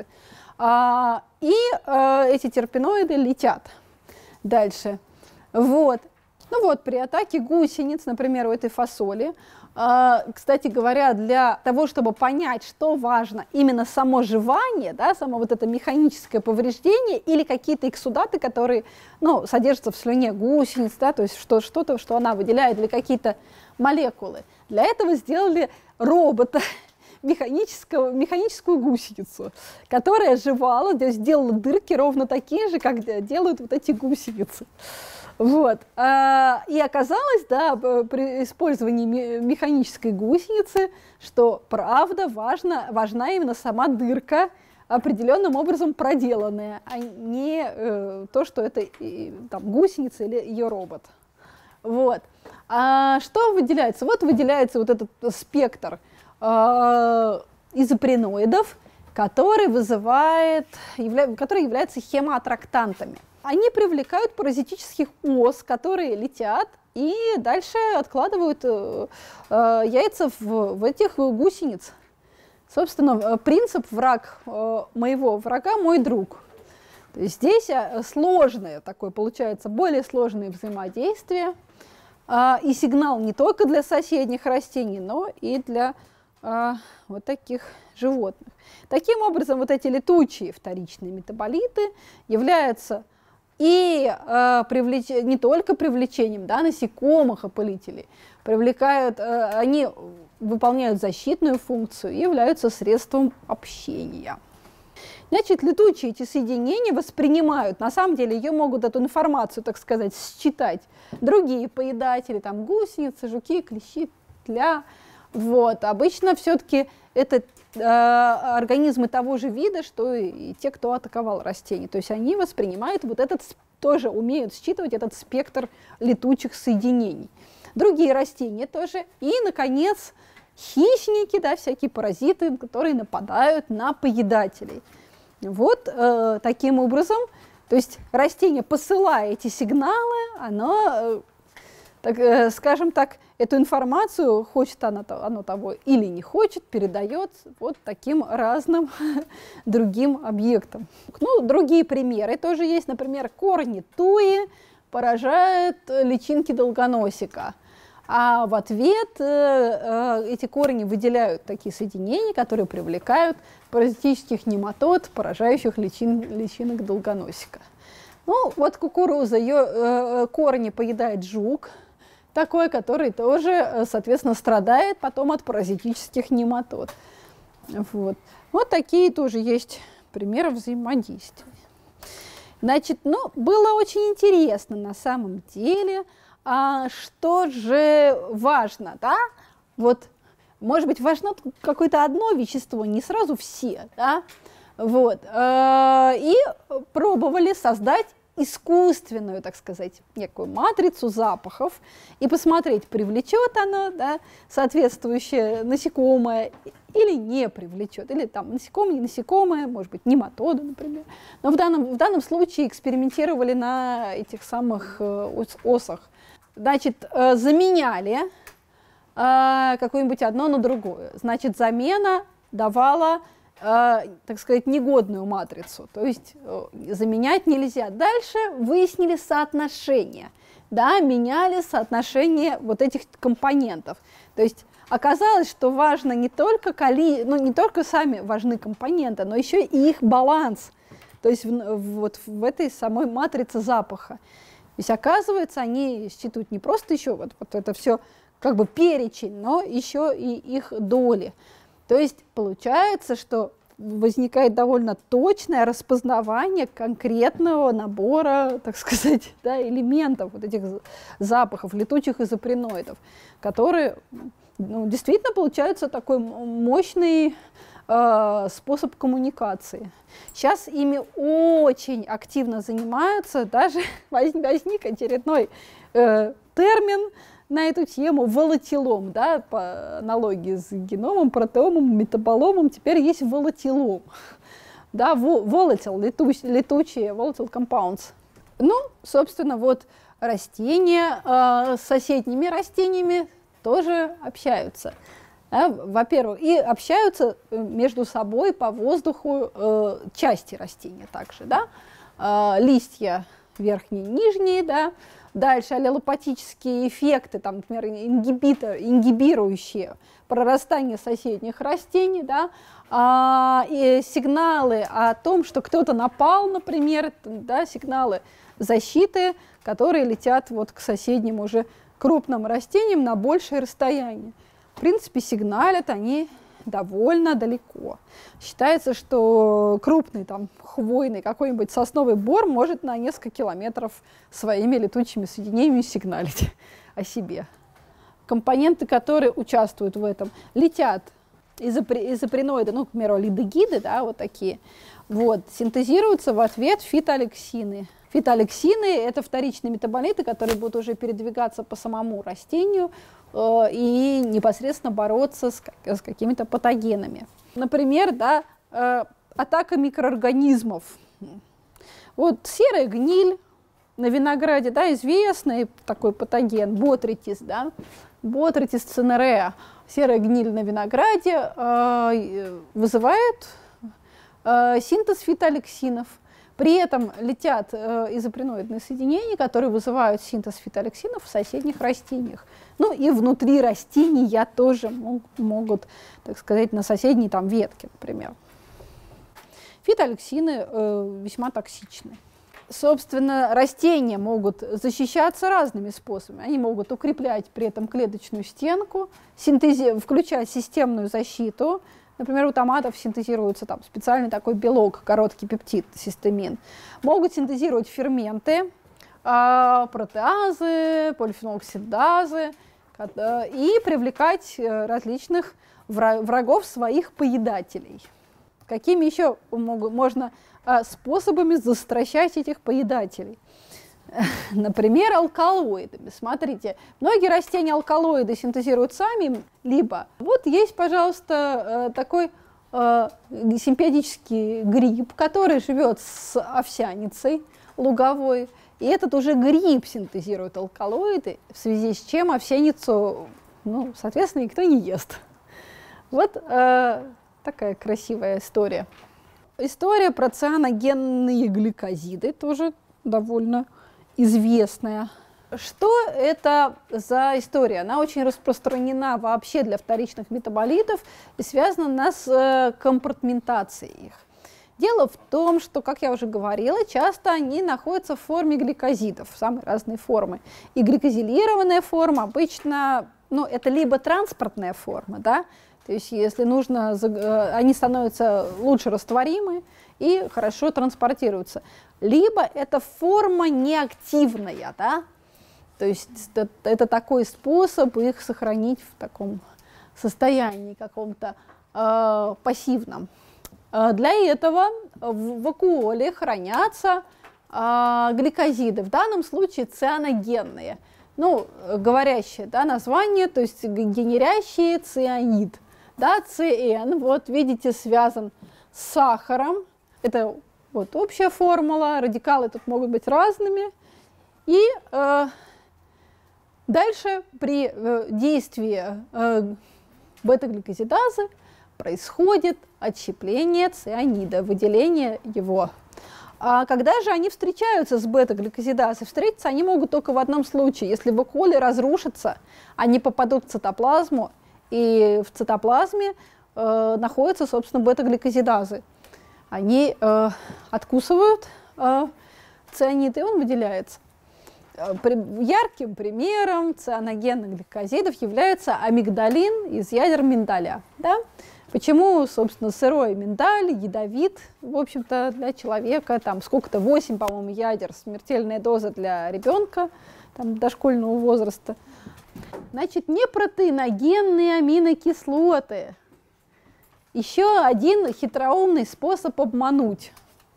А, и э, эти терпеноиды летят дальше. Вот. Ну вот, при атаке гусениц, например, у этой фасоли, э, кстати говоря, для того, чтобы понять, что важно, именно само жевание, да, само вот это механическое повреждение или какие-то эксудаты, которые, ну, содержатся в слюне гусениц, да, то есть что, что-то, что она выделяет, или какие-то молекулы. Для этого сделали робота, Механическую, механическую гусеницу, которая жевала, то есть делала дырки ровно такие же, как делают вот эти гусеницы. Вот. И оказалось, да, при использовании механической гусеницы, что правда важна, важна именно сама дырка, определенным образом проделанная, а не э, то, что это э, там, гусеница или ее робот. Вот. А что выделяется? Вот выделяется вот этот спектр изопреноидов, который вызывает, явля, которые являются хемоаттрактантами. Они привлекают паразитических ос, которые летят и дальше откладывают э, э, яйца в, в этих гусениц. Собственно, принцип «враг э, моего врага – мой друг». То есть здесь сложное такое, получается, более сложное взаимодействие э, и сигнал не только для соседних растений, но и для А, вот таких животных. Таким образом, вот эти летучие вторичные метаболиты являются и а, привлеч... не только привлечением, да, насекомых, опылителей, привлекают, а, они выполняют защитную функцию и являются средством общения. Значит, летучие эти соединения воспринимают, на самом деле, ее могут, эту информацию, так сказать, считать другие поедатели, там гусеницы, жуки, клещи, тля. Вот. Обычно все-таки это э, организмы того же вида, что и, и те, кто атаковал растения. То есть они воспринимают вот этот, тоже умеют считывать этот спектр летучих соединений. Другие растения тоже. И, наконец, хищники, да, всякие паразиты, которые нападают на поедателей. Вот э, таким образом, то есть растение, посылая эти сигналы, оно... Э, Так, э, скажем так, эту информацию, хочет оно, оно того или не хочет, передает вот таким разным другим объектам. Ну, другие примеры тоже есть. Например, корни туи поражают личинки долгоносика. А в ответ э, э, эти корни выделяют такие соединения, которые привлекают паразитических нематод, поражающих личин, личинок долгоносика. Ну, вот кукуруза, ее э, корни поедает жук, такой, который тоже, соответственно, страдает потом от паразитических нематод. Вот. Вот такие тоже есть примеры взаимодействия. Значит, ну, было очень интересно на самом деле, а что же важно, да? Вот Может быть, важно какое-то одно вещество, не сразу все, да? Вот. И пробовали создать искусственную, так сказать, некую матрицу запахов и посмотреть, привлечет она, да, соответствующее насекомое или не привлечет, или там насекомое, не насекомое, может быть, нематоды, например. Но в данном, в данном случае экспериментировали на этих самых э, осах. Значит, э, заменяли э, какое-нибудь одно на другое. Значит, замена давала, э, так сказать, негодную матрицу, то есть э, заменять нельзя. Дальше выяснили соотношение, да, меняли соотношение вот этих компонентов. То есть оказалось, что важно не только, коли... ну, не только сами важны компоненты, но еще и их баланс, то есть в, вот в этой самой матрице запаха. То есть, оказывается, они считают не просто еще вот, вот это все как бы перечень, но еще и их доли. То есть получается, что возникает довольно точное распознавание конкретного набора, так сказать, да, элементов вот этих запахов, летучих изопреноидов, которые, ну, действительно получается такой мощный э, способ коммуникации. Сейчас ими очень активно занимаются, даже возник очередной э, термин на эту тему, волатилом, да, по аналогии с геномом, протеомом, метаболомом, теперь есть волатилом, да, волатил, летуч, летучие, volatile compounds. Ну, собственно, вот растения э, с соседними растениями тоже общаются. Да, во-первых, и общаются между собой по воздуху э, части растения также, да, э, листья верхние и нижние, да. Дальше аллелопатические эффекты, там, например, ингибитор, ингибирующие прорастание соседних растений, да, а, и сигналы о том, что кто-то напал, например, да, сигналы защиты, которые летят вот к соседним уже крупным растениям на большее расстояние. В принципе, сигналят они довольно далеко. Считается, что крупный там хвойный какой-нибудь сосновый бор может на несколько километров своими летучими соединениями сигналить о себе. Компоненты, которые участвуют в этом, летят изопреноиды, ну, к примеру, лидогиды, да, вот такие, вот, синтезируются в ответ фитоалексины. Фитоалексины – это вторичные метаболиты, которые будут уже передвигаться по самому растению э, и непосредственно бороться с, с какими-то патогенами. Например, да, э, атака микроорганизмов. Вот серая гниль на винограде, да, известный такой патоген, ботритис, да, ботритис цинереа. Серая гниль на винограде э, вызывает э, синтез фитоалексинов. При этом летят э, изопреноидные соединения, которые вызывают синтез фитоалексинов в соседних растениях. Ну и внутри растения тоже мог, могут, так сказать, на соседней там ветке, например. Фитоалексины э, весьма токсичны. Собственно, растения могут защищаться разными способами. Они могут укреплять при этом клеточную стенку, синтези... включать системную защиту. Например, у томатов синтезируется там специальный такой белок, короткий пептид, системин. Могут синтезировать ферменты, протеазы, полифенолоксидазы и привлекать различных врагов своих поедателей. Какими еще можно способами застращать этих поедателей? Например, алкалоидами. Смотрите, многие растения алкалоиды синтезируют сами, либо вот есть, пожалуйста, такой э, симбиотический гриб, который живет с овсяницей луговой, и этот уже гриб синтезирует алкалоиды, в связи с чем овсяницу, ну, соответственно, никто не ест. Вот э, такая красивая история. История про цианогенные гликозиды тоже довольно известная. Что это за история? Она очень распространена вообще для вторичных метаболитов и связана она с э, компартментацией их. Дело в том, что, как я уже говорила, часто они находятся в форме гликозидов, самые разные формы. И гликозилированная форма обычно, ну, это либо транспортная форма, да, то есть если нужно, э, они становятся лучше растворимы и хорошо транспортируются. Либо это форма неактивная, да? То есть это, это такой способ их сохранить в таком состоянии каком-то э, пассивном. Для этого в вакуоле хранятся э, гликозиды, в данном случае цианогенные, ну, говорящее, да, название, то есть генерящие цианид. Да, ЦН, вот видите, связан с сахаром, это вот общая формула, радикалы тут могут быть разными. И э, дальше при э, действии э, бета-гликозидазы происходит отщепление цианида, выделение его. А когда же они встречаются с бета-гликозидазой? Встретиться они могут только в одном случае, если вакуоли разрушатся, они попадут в цитоплазму, и в цитоплазме э, находятся, собственно, бета-гликозидазы. Они э, откусывают э, цианид, и он выделяется. Ярким примером цианогенных гликозидов является амигдалин из ядер миндаля. Да? Почему, собственно, сырой миндаль ядовит, в общем-то, для человека, там сколько-то, восемь, по-моему, ядер, смертельная доза для ребенка, там, дошкольного возраста. Значит, непротеиногенные аминокислоты. Еще один хитроумный способ обмануть.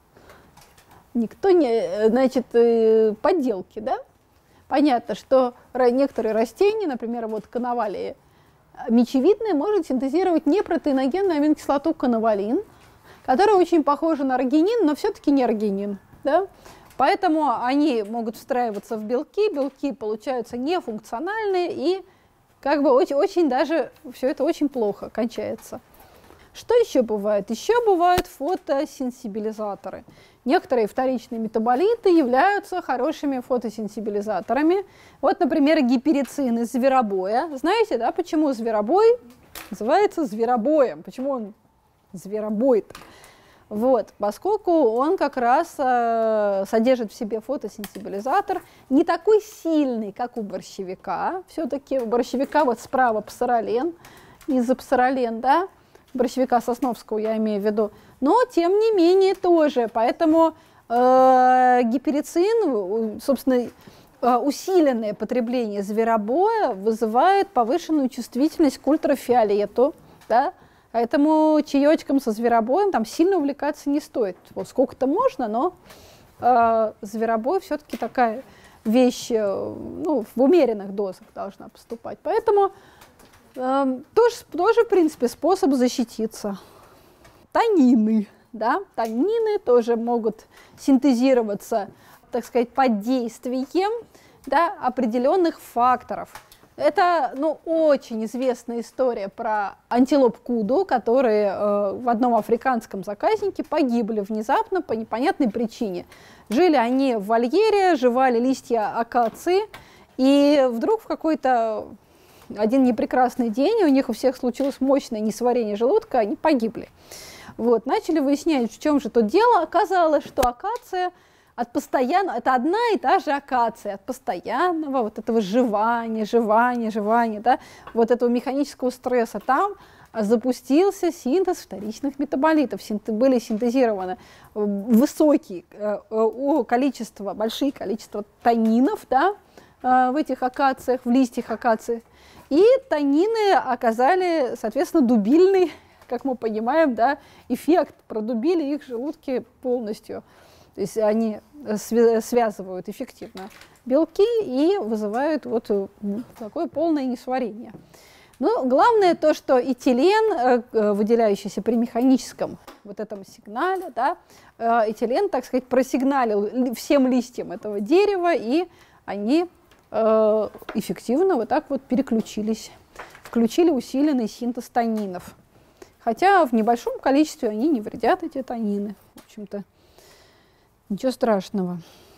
Никто не, значит, подделки, да? Понятно, что некоторые растения, например, вот канавалия мечевидная, может синтезировать непротеиногенную аминокислоту канавалин, которая очень похожа на аргинин, но все-таки не аргинин, да? Поэтому они могут встраиваться в белки, белки получаются нефункциональные, и как бы очень, очень даже все это очень плохо кончается. Что еще бывает? Еще бывают фотосенсибилизаторы. Некоторые вторичные метаболиты являются хорошими фотосенсибилизаторами. Вот, например, гиперицин из зверобоя. Знаете, да, почему зверобой называется зверобоем? Почему он зверобой-то? Вот, поскольку он как раз э, содержит в себе фотосенсибилизатор, не такой сильный, как у борщевика. Все-таки у борщевика вот справа псоролен, изопсоролен, да, борщевика Сосновского я имею в виду, но тем не менее тоже, поэтому э, гиперицин, собственно, э, усиленное потребление зверобоя вызывает повышенную чувствительность к ультрафиолету, да, поэтому чаечком со зверобоем там сильно увлекаться не стоит. Вот сколько-то можно, но э, зверобой все-таки такая вещь, э, ну, в умеренных дозах должна поступать, поэтому Тоже, тоже, в принципе, способ защититься. Танины, да, танины тоже могут синтезироваться, так сказать, под действием, да, определенных факторов. Это, ну, очень известная история про антилоп Куду, которые э, в одном африканском заказнике погибли внезапно по непонятной причине. Жили они в вольере, жевали листья акации, и вдруг в какой-то один непрекрасный день у них у всех случилось мощное несварение желудка, они погибли. Вот, начали выяснять, в чем же тут дело. Оказалось, что акация от постоянного, это одна и та же акация, от постоянного вот этого жевания, жевания, жевания, да, вот этого механического стресса, там запустился синтез вторичных метаболитов, были синтезированы высокие количество, большие количества танинов, да, в этих акациях, в листьях акаций. И танины оказали, соответственно, дубильный, как мы понимаем, да, эффект, продубили их желудки полностью. То есть они связывают эффективно белки и вызывают вот такое полное несварение. Но главное то, что этилен, выделяющийся при механическом вот этом сигнале, да, этилен, так сказать, просигналил всем листьям этого дерева, и они эффективно вот так вот переключились, включили усиленный синтез танинов. Хотя в небольшом количестве они не вредят, эти танины. В общем-то, ничего страшного.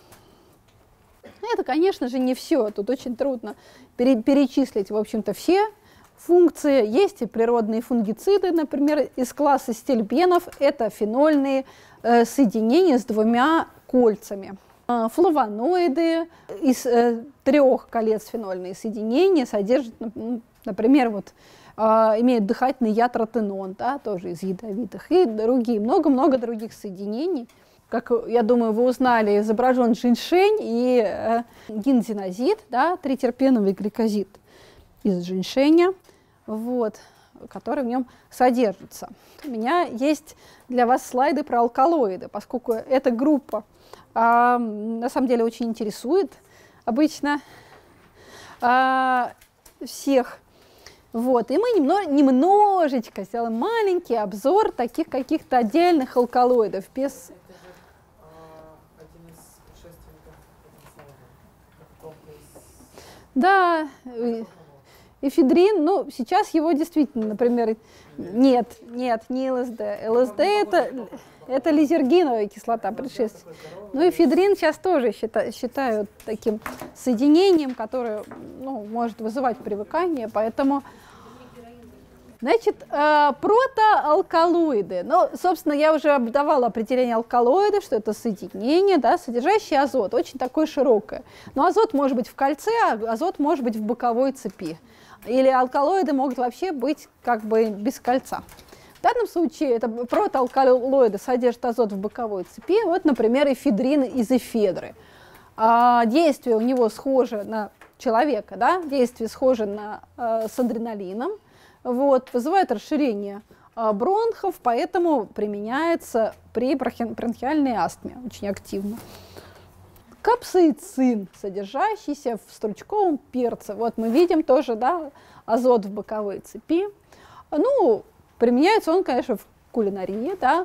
Это, конечно же, не все. Тут очень трудно пере перечислить, в общем-то, все функции. Есть и природные фунгициды, например, из класса стельбенов. Это фенольные э, соединения с двумя кольцами. Флавоноиды из э, трех колец фенольные соединения содержат, например, вот, э, имеют дыхательный яд ротенон, да, тоже из ядовитых, и другие, много-много других соединений. Как, я думаю, вы узнали, изображен женьшень и э, гинзинозид, да, тритерпеновый гликозид из женьшеня. вот, которые в нем содержатся. У меня есть для вас слайды про алкалоиды, поскольку эта группа а, на самом деле очень интересует обычно а, всех. Вот, и мы немного, немножечко сделаем маленький обзор таких каких-то отдельных алкалоидов. Без... Да, эфедрин, ну, сейчас его действительно, например, нет, нет, не ЛСД. ЛСД это, это лизергиновая кислота, предшественник. Но эфедрин сейчас тоже считают, считают таким соединением, которое, ну, может вызывать привыкание, поэтому... Значит, э, протоалкалоиды. Ну, собственно, я уже давала определение алкалоида, что это соединение, да, содержащее азот, очень такое широкое. Но азот может быть в кольце, а азот может быть в боковой цепи. Или алкалоиды могут вообще быть как бы без кольца. В данном случае это протоалкалоиды содержат азот в боковой цепи. Вот, например, эфедрин из эфедры. А, действие у него схоже на человека, да, действие схоже на, э, с адреналином. Вот, вызывает расширение а, бронхов, поэтому применяется при бронхиальной астме очень активно. Капсаицин, содержащийся в стручковом перце. Вот мы видим тоже, да, азот в боковой цепи. Ну, применяется он, конечно, в кулинарии, да,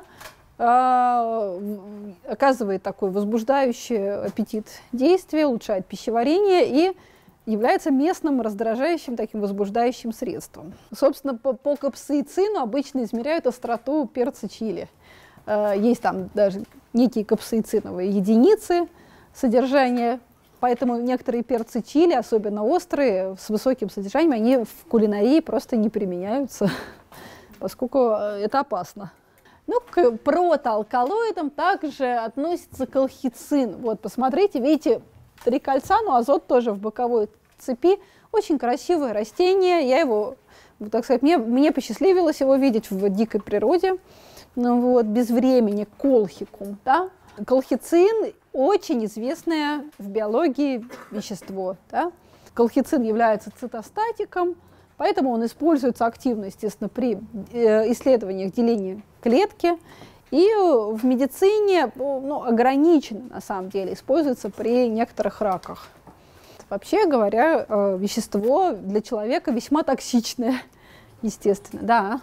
а, оказывает такой возбуждающий аппетит действие, улучшает пищеварение и является местным раздражающим, таким возбуждающим средством. Собственно, по, по капсаицину обычно измеряют остроту перца чили. Э, есть там даже некие капсаициновые единицы содержания, поэтому некоторые перцы чили, особенно острые, с высоким содержанием, они в кулинарии просто не применяются, поскольку это опасно. Ну, к протоалкалоидам также относится колхицин. Вот, посмотрите, видите, три кольца, но азот тоже в боковой цепи. Очень красивое растение. Я его, так сказать, мне, мне посчастливилось его видеть в дикой природе. Ну, вот, без времени, колхикум. Да? Колхицин – очень известное в биологии вещество. Да? Колхицин является цитостатиком, поэтому он используется активно, естественно, при исследованиях деления клетки. И в медицине, ну, ограниченно, на самом деле, используется при некоторых раках. Вообще говоря, вещество для человека весьма токсичное, естественно. Да.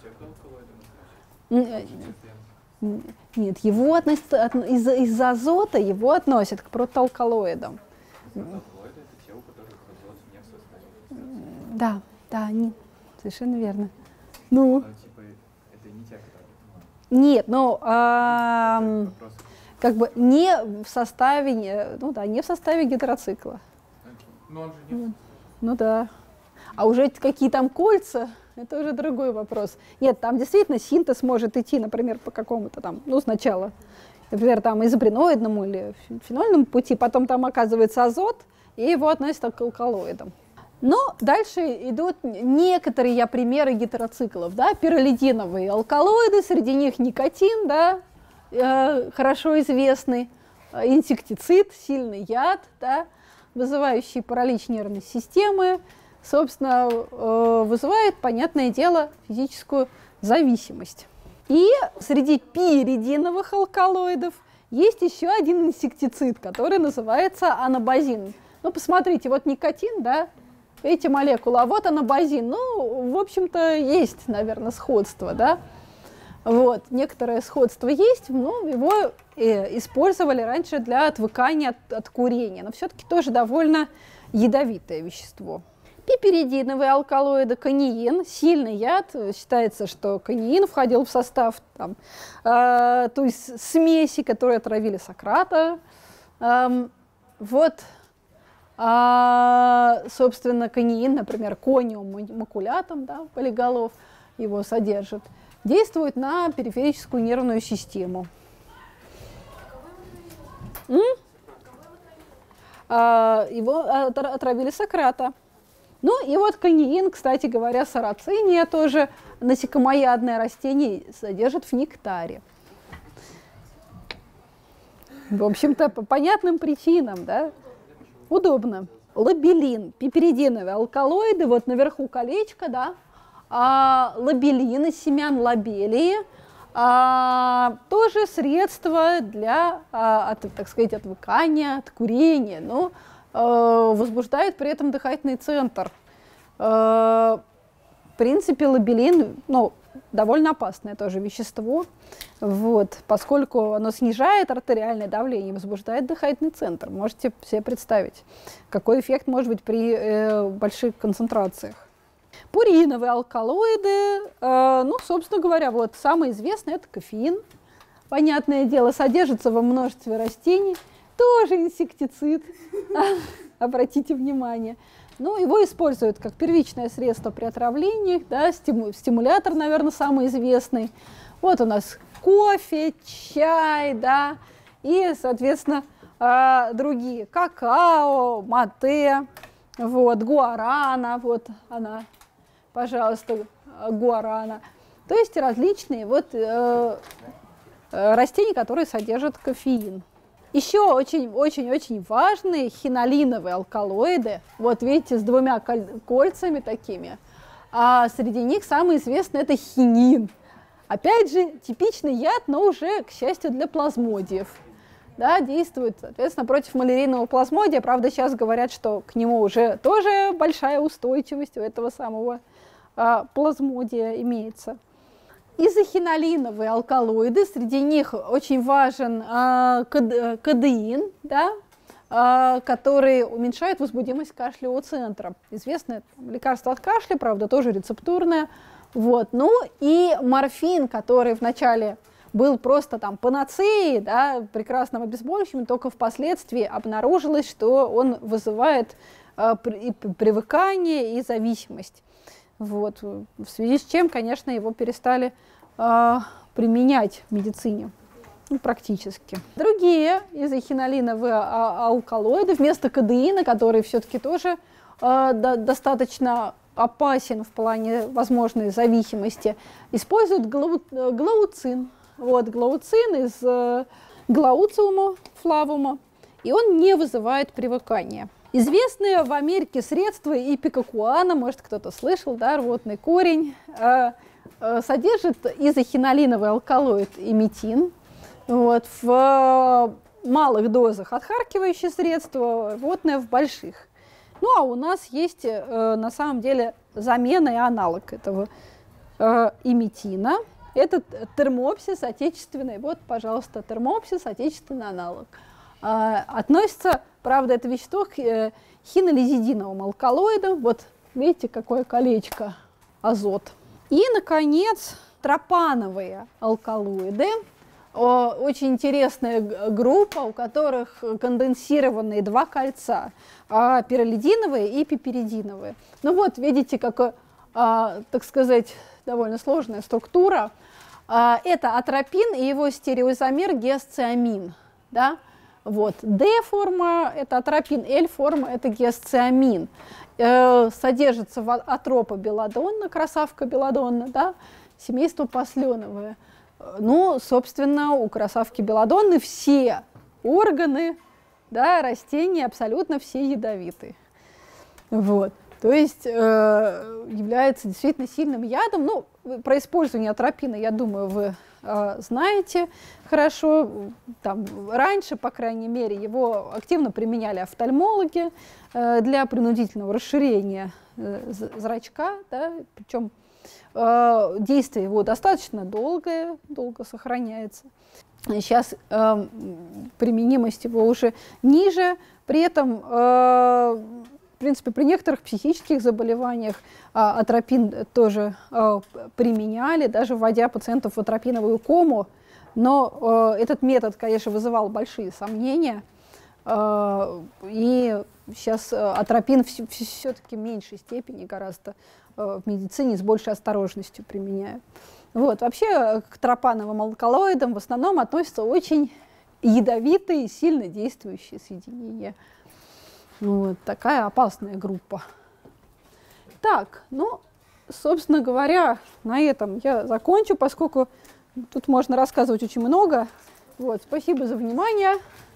Нет, его относят, из, из азота его относят к протоалкалоидам. Протоалкалоиды – это те, у которых азот не в составе. Да, да, не, совершенно верно. Ну, Но, типа, это не те, которые... Нет, но э, как бы не в составе, ну да, не в составе гетероцикла. Но он же не... Ну да. А уже какие там кольца, это уже другой вопрос. Нет, там действительно синтез может идти, например, по какому-то там, ну сначала, например, там изопреноидному или фенольному пути, потом там оказывается азот, и его относят к алкалоидам. Но дальше идут некоторые я примеры гетероциклов, да, пиролидиновые алкалоиды, среди них никотин, да, э, хорошо известный, инсектицид, сильный яд, да, вызывающий паралич нервной системы, собственно, э, вызывает, понятное дело, физическую зависимость. И среди пиридиновых алкалоидов есть еще один инсектицид, который называется анабазин. Ну, посмотрите, вот никотин, да, эти молекулы, а вот анабазин. Ну, в общем-то, есть, наверное, сходство, да. Вот, некоторое сходство есть, но его э, использовали раньше для отвыкания от, от курения, но все-таки тоже довольно ядовитое вещество. Пиперидиновые алкалоиды, канеин, сильный яд. Считается, что канеин входил в состав там, э, то есть смеси, которые отравили Сократа. Э, вот, а, собственно, канеин, например, кониум макулятум, да, полиголов его содержит, действует на периферическую нервную систему. М? А, его отравили Сократа. Ну и вот канеин, кстати говоря, сарациния тоже насекомоядное растение, содержит в нектаре. В общем-то, по понятным причинам, да, удобно. лобелин, пиперидиновые алкалоиды, вот наверху колечко, да, а, лобелин из семян лобелии, а, тоже средство для, а, от, так сказать, отвыкания, от курения, но а, возбуждает при этом дыхательный центр. А, в принципе, лобелин, ну, довольно опасное тоже вещество, вот, поскольку оно снижает артериальное давление, возбуждает дыхательный центр. Можете себе представить, какой эффект может быть при э, больших концентрациях. Пуриновые алкалоиды, э, ну, собственно говоря, вот самый известный – это кофеин. Понятное дело, содержится во множестве растений, тоже инсектицид, обратите внимание. Ну, его используют как первичное средство при отравлениях, да, стиму, стимулятор, наверное, самый известный. Вот у нас кофе, чай, да, и, соответственно, э, другие. Какао, мате, вот, гуарана, вот она, пожалуйста, гуарана. То есть различные вот, э, растения, которые содержат кофеин. Еще очень-очень-очень важные хинолиновые алкалоиды, вот видите, с двумя кольцами такими, а среди них самый известный – это хинин. Опять же, типичный яд, но уже, к счастью, для плазмодиев. Да, действует, соответственно, против малярийного плазмодия. Правда, сейчас говорят, что к нему уже тоже большая устойчивость у этого самого а, плазмодия имеется. Изохинолиновые алкалоиды, среди них очень важен а, кадеин, да, а, который уменьшает возбудимость кашлевого центра. Известное лекарство от кашля, правда, тоже рецептурное. Вот. Ну и морфин, который вначале был просто там панацеей, да, прекрасным обезболивающим, только впоследствии обнаружилось, что он вызывает а, при, привыкание и зависимость. Вот. В связи с чем, конечно, его перестали э, применять в медицине, ну, практически. Другие изохинолиновые алкалоиды вместо кадеина, который все-таки тоже э, до, достаточно опасен в плане возможной зависимости, используют глау, глауцин. Вот, глауцин из э, глауциума флавума, и он не вызывает привыкания. Известные в Америке средства ипикакуана, может, кто-то слышал, да, рвотный корень, э, э, содержит изохинолиновый алкалоид иметин. Вот, в малых дозах отхаркивающее средство, рвотное в больших. Ну, а у нас есть э, на самом деле замена и аналог этого э, иметина. Это термопсис отечественный. Вот, пожалуйста, термопсис отечественный аналог. Э, относится, правда, это вещество к э, хинолизидиновым алкалоидам. Вот видите, какое колечко, азот. И, наконец, тропановые алкалоиды. О, очень интересная группа, у которых конденсированные два кольца, а, пирролидиновые и пиперидиновые. Ну вот, видите, как, а, так сказать, довольно сложная структура. А, это атропин и его стереоизомер гиасциамин. Да? Вот. D-форма – это атропин, L-форма – это гиасциамин. Э, содержится в атропобелладонна, красавка белладонна, да? Семейство посленовое. Ну, собственно, у красавки белладонны все органы, да, растения абсолютно все ядовиты. Вот. То есть э, является действительно сильным ядом. Ну, про использование атропина, я думаю, вы э, знаете хорошо. Там, раньше, по крайней мере, его активно применяли офтальмологи э, для принудительного расширения э, зрачка, да, причем действие его достаточно долгое, долго сохраняется. Сейчас э, применимость его уже ниже. При этом, э, в принципе, при некоторых психических заболеваниях э, атропин тоже э, применяли, даже вводя пациентов в атропиновую кому. Но э, этот метод, конечно, вызывал большие сомнения. Э, и сейчас атропин все-таки в меньшей степени гораздо в медицине с большей осторожностью применяют. Вот. Вообще к тропановым алкалоидам в основном относятся очень ядовитые, сильно действующие соединения. Вот. Такая опасная группа. Так, ну, собственно говоря, на этом я закончу, поскольку тут можно рассказывать очень много. Вот. Спасибо за внимание.